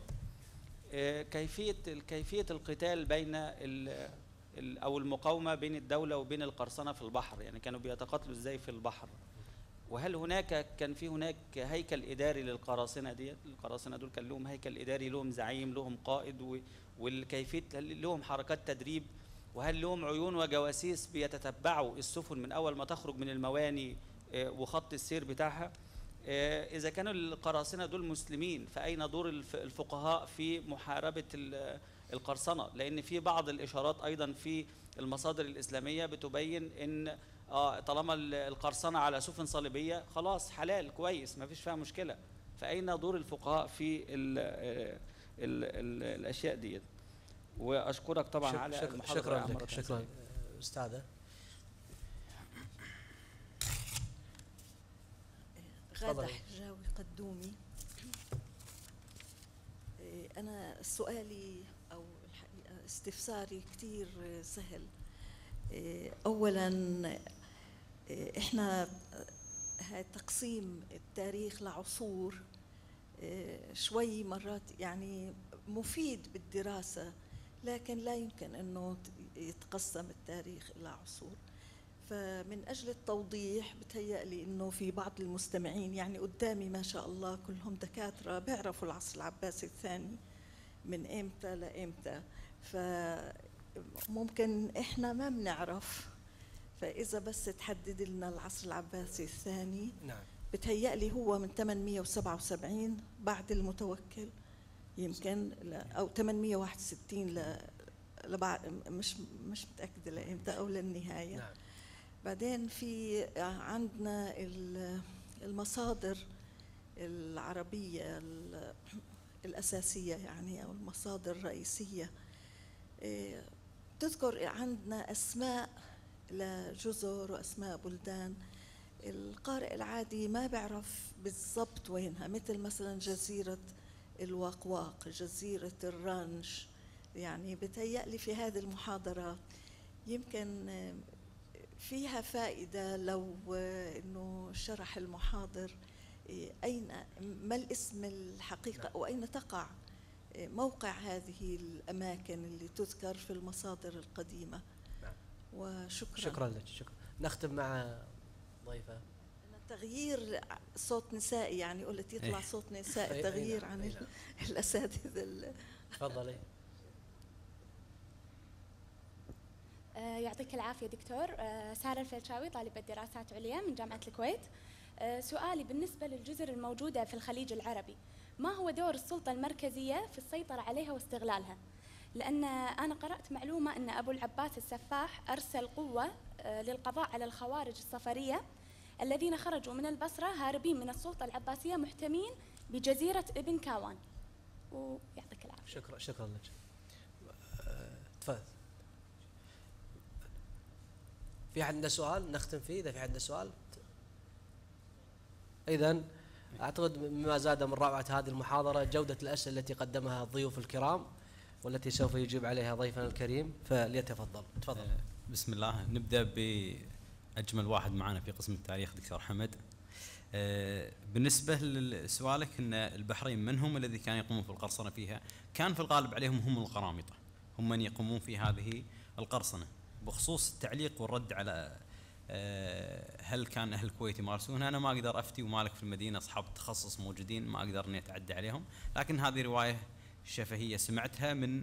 كيفيه كيفيه القتال بين ال ال او المقاومه بين الدوله وبين القرصنه في البحر، يعني كانوا بيتقاتلوا ازاي في البحر؟ وهل هناك كان في هناك هيكل اداري للقراصنه ديت؟ القراصنه دول كان لهم هيكل اداري، لهم زعيم، لهم قائد، والكيفيه لهم حركات تدريب، وهل لهم عيون وجواسيس بيتتبعوا السفن من أول ما تخرج من المواني وخط السير بتاعها؟ إذا كانوا القراصنة دول مسلمين فأين دور الفقهاء في محاربة القرصنة؟ لأن في بعض الإشارات أيضا في المصادر الإسلامية بتبين أن طالما القرصنة على سفن صليبية خلاص حلال كويس ما فيش فيها مشكلة. فأين دور الفقهاء في ال ال ال الأشياء ديت؟ واشكرك طبعا شك على شكرا شكرا لك. شكرا استاذه. غادة حجاوي قدومي. انا سؤالي او الحقيقه استفساري كثير سهل. اولا احنا هاي تقسيم التاريخ لعصور شوي مرات يعني مفيد بالدراسة، لكن لا يمكن أنه يتقسم التاريخ إلى عصور. فمن أجل التوضيح بتهيألي أنه في بعض المستمعين يعني قدامي ما شاء الله كلهم دكاترة بيعرفوا العصر العباسي الثاني من إمتى لإمتى، فممكن إحنا ما بنعرف. فإذا بس تحدد لنا العصر العباسي الثاني. نعم. بتهيألي هو من ثمانمئة وسبعة وسبعين بعد المتوكل يمكن او ثمانمئة وواحد وستين ل لبعد، مش مش متاكده لامتى او للنهايه. نعم. بعدين في عندنا المصادر العربية الأساسية يعني أو المصادر الرئيسية. تذكر عندنا أسماء لجزر وأسماء بلدان القارئ العادي ما بيعرف بالضبط وينها، مثل مثلا جزيرة الواقواق، جزيرة الرانش. يعني بتهيألي في هذه المحاضرات يمكن فيها فائدة لو إنه شرح المحاضر أين ما الاسم الحقيقة أو أين تقع موقع هذه الأماكن اللي تذكر في المصادر القديمة. وشكرا. شكرا لك. شكرا. نختم مع ضيفة. تغيير صوت نسائي، يعني قلت يطلع صوت نسائي، تغيير عن الأساتذة. تفضلي. يعطيك العافية دكتور. سارة الفلشاوي، طالبة دراسات عليا من جامعة الكويت. سؤالي بالنسبة للجزر الموجودة في الخليج العربي، ما هو دور السلطة المركزية في السيطرة عليها واستغلالها؟ لأن أنا قرأت معلومة أن أبو العباس السفاح أرسل قوة للقضاء على الخوارج الصفرية الذين خرجوا من البصرة هاربين من السلطة العباسية محتمين بجزيرة ابن كاوان. ويعطيك العافية. شكرا. شكرا لك. تفضل. في عندنا سؤال نختم فيه؟ إذا في عندنا سؤال. إذن أعتقد مما زاد من روعة هذه المحاضرة جودة الأسئلة التي قدمها الضيوف الكرام والتي سوف يجيب عليها ضيفنا الكريم، فليتفضل. تفضل. بسم الله. نبدأ بأجمل واحد معنا في قسم التاريخ دكتور حمد. بالنسبة لسؤالك أن البحرين من هم الذي كانوا يقومون في القرصنة فيها؟ كان في الغالب عليهم هم القرامطة، هم من يقومون في هذه القرصنة. بخصوص التعليق والرد على هل كان أهل الكويت يمارسونها، أنا ما أقدر أفتي، ومالك في المدينة أصحاب التخصص موجودين ما أقدر أني أتعدى عليهم، لكن هذه رواية شفهية سمعتها من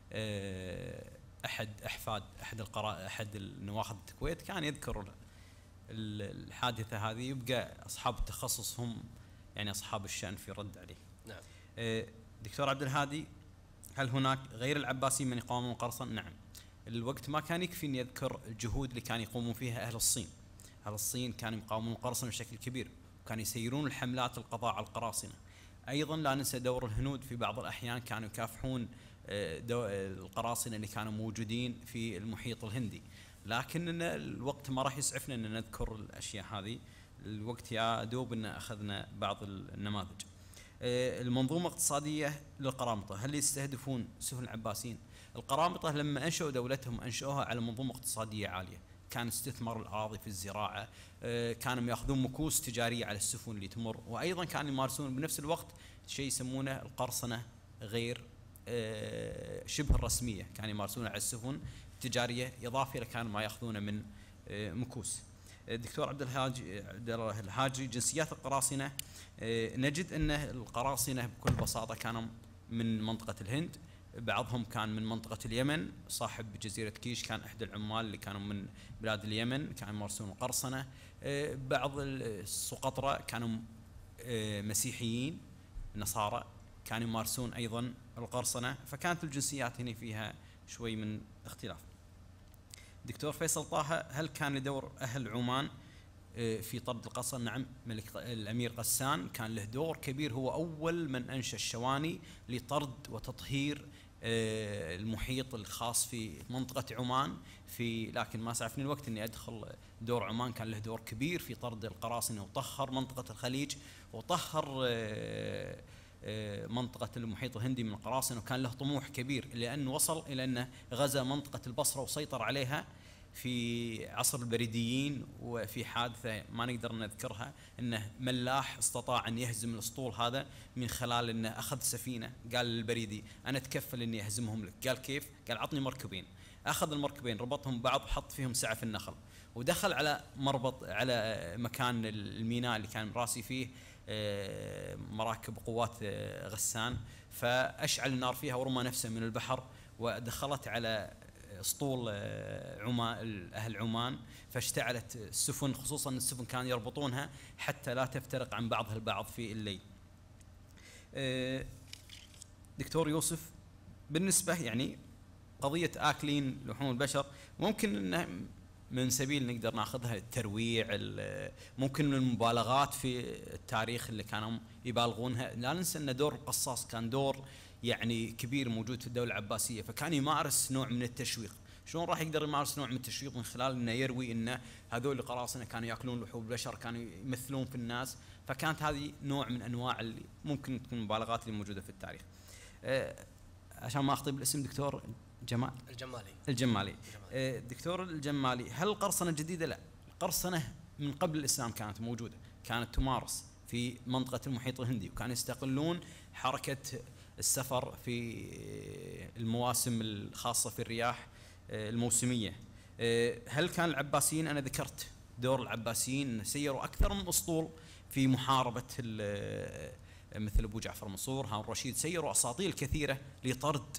أحد أحفاد أحد القراء أحد النواخذ الكويت، كان يذكر الحادثة هذه. يبقى أصحاب التخصص هم يعني أصحاب الشأن في رد عليه. نعم. دكتور عبد الهادي، هل هناك غير العباسيين من يقومون القرصنة؟ نعم. الوقت ما كان يكفي أن يذكر الجهود اللي كان يقومون فيها أهل الصين. أهل الصين كانوا يقاومون القرصنة بشكل كبير، وكانوا يسيرون الحملات القضاء على القراصنة. أيضا لا ننسى دور الهنود، في بعض الأحيان كانوا يكافحون القراصنة اللي كانوا موجودين في المحيط الهندي، لكن الوقت ما راح يسعفنا أن نذكر الأشياء هذه. الوقت يا دوب أن أخذنا بعض النماذج. المنظومة الاقتصادية للقرامطة، هل يستهدفون سفن العباسيين؟ القرامطة لما أنشأوا دولتهم أنشأوها على منظومة اقتصادية عالية، كان استثمار الأراضي في الزراعة، كانوا يأخذون مكوس تجارية على السفن اللي تمر، وأيضا كانوا يمارسون بنفس الوقت شيء يسمونه القرصنة غير شبه الرسمية، كانوا يمارسونها على السفن التجارية إضافة إلى كانوا ما يأخذونه من مكوس. الدكتور عبد الهاجي عبد الله الهاجي، جنسيات القراصنة، نجد أن القراصنة بكل بساطة كانوا من منطقة الهند، بعضهم كان من منطقة اليمن، صاحب جزيرة كيش كان أحد العمال اللي كانوا من بلاد اليمن كانوا يمارسون القرصنة، بعض السقطرة كانوا مسيحيين نصارى كانوا يمارسون أيضا القرصنة، فكانت الجنسيات هنا فيها شوي من اختلاف. دكتور فيصل طه، هل كان لدور أهل عمان في طرد القرصنة؟ نعم، ملك الأمير غسان كان له دور كبير، هو أول من أنشأ الشواني لطرد وتطهير المحيط الخاص في منطقة عمان، في لكن ما سعفني الوقت أني أدخل دور عمان. كان له دور كبير في طرد القراصنة وطهر منطقة الخليج وطهر منطقة المحيط الهندي من القراصنة، وكان له طموح كبير لأنه وصل إلى أنه غزا منطقة البصرة وسيطر عليها في عصر البريديين. وفي حادثة ما نقدر نذكرها أنه ملاح استطاع أن يهزم الأسطول هذا من خلال أنه أخذ سفينة، قال للبريدي أنا أتكفل أني أهزمهم لك. قال كيف؟ قال عطني مركبين. أخذ المركبين ربطهم ببعض وحط فيهم سعف النخل، ودخل على مربط على مكان الميناء اللي كان راسي فيه مراكب قوات غسان، فأشعل النار فيها ورمى نفسه من البحر، ودخلت على اسطول عمان أهل عمان، فاشتعلت السفن، خصوصا السفن كانوا يربطونها حتى لا تفترق عن بعضها البعض في الليل. دكتور يوسف، بالنسبة يعني قضية آكلين لحوم البشر، ممكن أنه من سبيل نقدر ناخذها الترويع، ممكن من المبالغات في التاريخ اللي كانوا يبالغونها. لا ننسى ان دور القصاص كان دور يعني كبير موجود في الدوله العباسيه، فكان يمارس نوع من التشويق. شلون راح يقدر يمارس نوع من التشويق؟ من خلال انه يروي ان هذول القراصنه كانوا ياكلون لحوم البشر، كانوا يمثلون في الناس، فكانت هذه نوع من انواع اللي ممكن تكون المبالغات اللي موجوده في التاريخ. أه عشان ما اخطي بالاسم، دكتور جمال الجمالي الجمالي أه دكتور الجمالي، هل القرصنه جديده؟ لا، القرصنه من قبل الاسلام كانت موجوده، كانت تمارس في منطقه المحيط الهندي، وكانوا يستغلون حركه السفر في المواسم الخاصه في الرياح الموسمية. هل كان العباسيين، أنا ذكرت دور العباسيين، سيروا أكثر من أسطول في محاربة مثل أبو جعفر منصور، هارون الرشيد، سيروا أساطيل كثيرة لطرد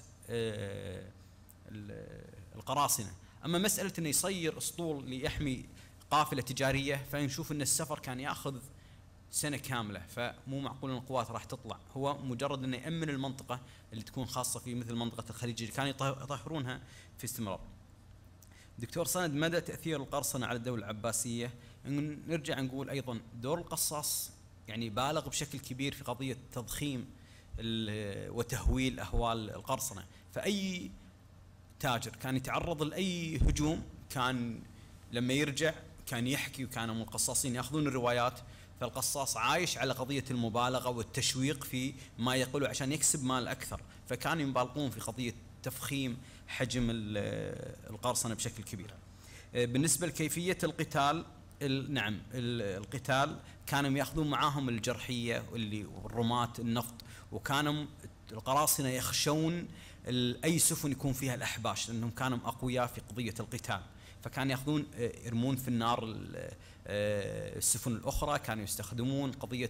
القراصنة. أما مسألة أنه يصير أسطول ليحمي قافلة تجارية، فنشوف أن السفر كان يأخذ سنة كاملة، فمو معقول أن القوات راح تطلع، هو مجرد أنه يأمن المنطقة اللي تكون خاصة في مثل منطقة الخليج اللي كانوا يطهرونها في استمرار. دكتور سند، مدى تأثير القرصنة على الدولة العباسية؟ نرجع نقول أيضا دور القصاص يعني بالغ بشكل كبير في قضية تضخيم وتهويل أهوال القرصنة، فأي تاجر كان يتعرض لأي هجوم كان لما يرجع كان يحكي، وكانوا من القصاصين يأخذون الروايات، فالقصاص عايش على قضية المبالغة والتشويق في ما يقوله عشان يكسب مال أكثر، فكانوا يبالغون في قضية تفخيم حجم القرصنة بشكل كبير. بالنسبة لكيفية القتال، نعم القتال كانوا يأخذون معاهم الجرحية واللي والرماة النفط، وكانوا القراصنة يخشون أي سفن يكون فيها الأحباش لأنهم كانوا أقوياء في قضية القتال، فكانوا يأخذون يرمون في النار السفن الأخرى، كانوا يستخدمون قضية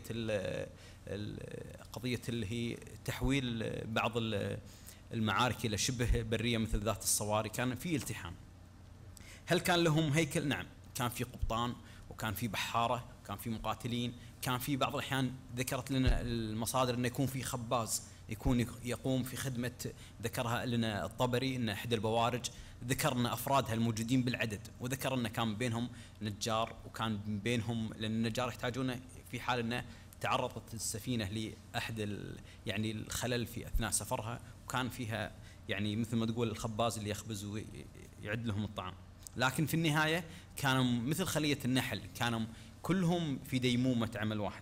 قضية اللي هي تحويل بعض المعارك إلى شبه برية مثل ذات الصواري، كان في التحام. هل كان لهم هيكل؟ نعم، كان في قبطان، وكان في بحارة، وكان في مقاتلين، كان في بعض الأحيان ذكرت لنا المصادر أنه يكون في خباز يكون يقوم في خدمة، ذكرها لنا الطبري أن إحدى البوارج ذكرنا أفرادها الموجودين بالعدد، وذكر أن كان بينهم نجار، وكان بينهم لأن النجار يحتاجونه في حال أنه تعرضت السفينة لأحد يعني الخلل في أثناء سفرها، وكان فيها يعني مثل ما تقول الخباز اللي يخبز ويعد لهم الطعام. لكن في النهاية كانوا مثل خلية النحل، كانوا كلهم في ديمومة عمل واحد.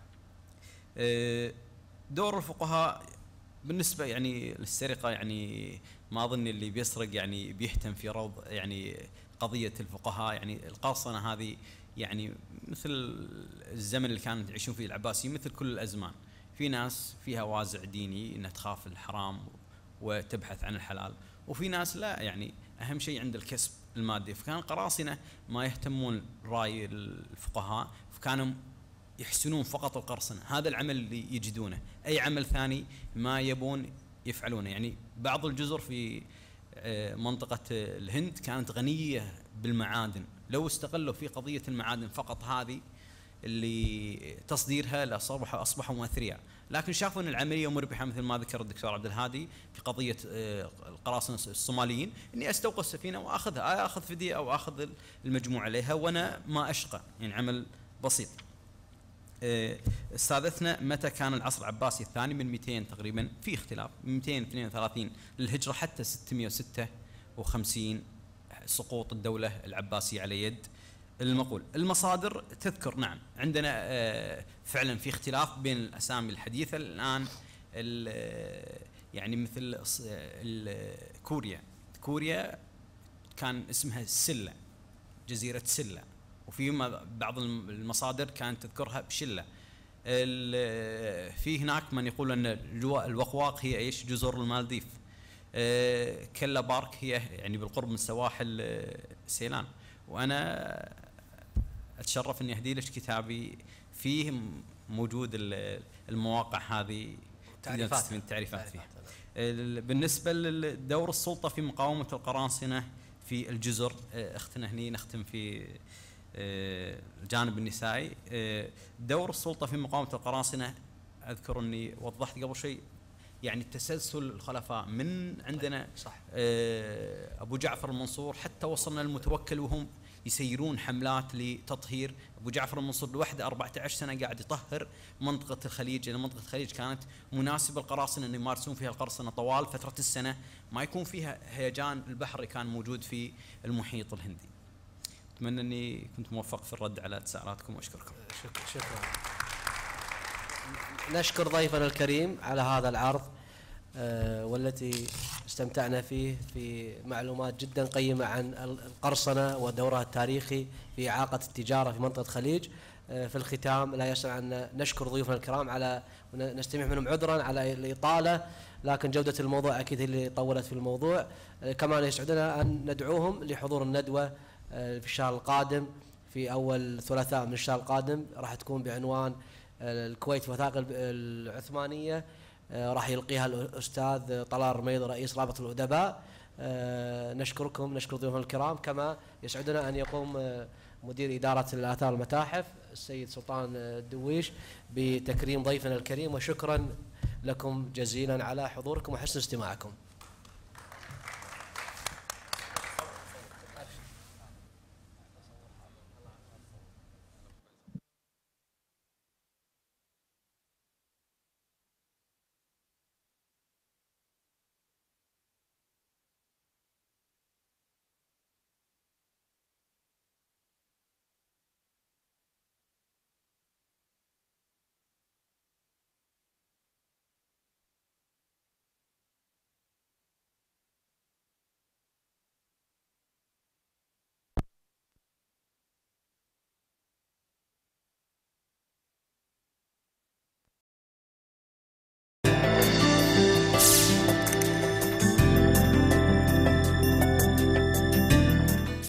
دور الفقهاء بالنسبة يعني للسرقة، يعني ما أظن اللي بيسرق يعني بيهتم في روض يعني قضية الفقهاء، يعني القرصنة هذه يعني مثل الزمن اللي كانوا يعيشون فيه العباسيين، مثل كل الأزمان، في ناس فيها وازع ديني انها تخاف الحرام وتبحث عن الحلال، وفي ناس لا، يعني اهم شيء عند الكسب المادي. فكان القراصنة ما يهتمون راي الفقهاء، فكانوا يحسنون فقط القرصنة، هذا العمل اللي يجدونه، اي عمل ثاني ما يبون يفعلونه. يعني بعض الجزر في منطقة الهند كانت غنية بالمعادن، لو استغلوا في قضية المعادن فقط هذه اللي تصديرها لأصبحوا أصبحوا أثرياء، لكن شافوا أن العملية مربحة مثل ما ذكر الدكتور عبد الهادي في قضية القراصنة الصوماليين، إني أستوقف السفينة وأخذها، أخذ فدية أو أخذ المجموع عليها وأنا ما أشقى، يعني عمل بسيط. استاذتنا، متى كان العصر العباسي الثاني؟ من مئتين تقريبا، في اختلاف، من مئتين واثنين وثلاثين للهجرة حتى ستمئة وستة وخمسين سقوط الدولة العباسية على يد المغول. المصادر تذكر نعم عندنا فعلا في اختلاف بين الأسامي الحديثة الآن، يعني مثل كوريا، كوريا كان اسمها سلة، جزيرة سلة، وفي بعض المصادر كانت تذكرها بشلة. في هناك من يقول أن الوقواق هي إيش؟ جزر المالديف. كلا بارك هي يعني بالقرب من سواحل سيلان. وأنا أتشرف أني أهدي لك كتابي فيه موجود المواقع هذه تعريفات من التعريفات فيها. بالنسبة لدور السلطة في مقاومة القراصنة في الجزر، اختنا هني نختم في الجانب النسائي. دور السلطة في مقاومة القراصنة، أذكر أني وضحت قبل شيء يعني تسلسل الخلفاء من عندنا صح. أبو جعفر المنصور حتى وصلنا للمتوكل، وهم يسيرون حملات لتطهير. ابو جعفر المنصور لوحده أربعة عشر سنه قاعد يطهر منطقه الخليج، لان منطقه الخليج كانت مناسبه القراصنه ان يمارسون فيها القرصنه طوال فتره السنه، ما يكون فيها هيجان البحر اللي كان موجود في المحيط الهندي. اتمنى اني كنت موفق في الرد على تساؤلاتكم واشكركم. شكرا شكرا. نشكر ضيفنا الكريم على هذا العرض آه والتي استمتعنا فيه في معلومات جدا قيمة عن القرصنة ودورها التاريخي في إعاقة التجارة في منطقة الخليج. آه في الختام لا يسع أن نشكر ضيوفنا الكرام على نستمع منهم عذرا على الإطالة، لكن جودة الموضوع أكيد اللي طولت في الموضوع. آه كمان يسعدنا أن ندعوهم لحضور الندوة آه في الشهر القادم، في أول ثلاثاء من الشهر القادم راح تكون بعنوان الكويت في الوثائق العثمانية. آه راح يلقيها الأستاذ طلال رميض رئيس رابطة الأدباء. آه نشكركم، نشكر ضيوفنا الكرام. كما يسعدنا أن يقوم آه مدير إدارة الآثار المتاحف السيد سلطان الدويش بتكريم ضيفنا الكريم، وشكرا لكم جزيلا على حضوركم وحسن استماعكم.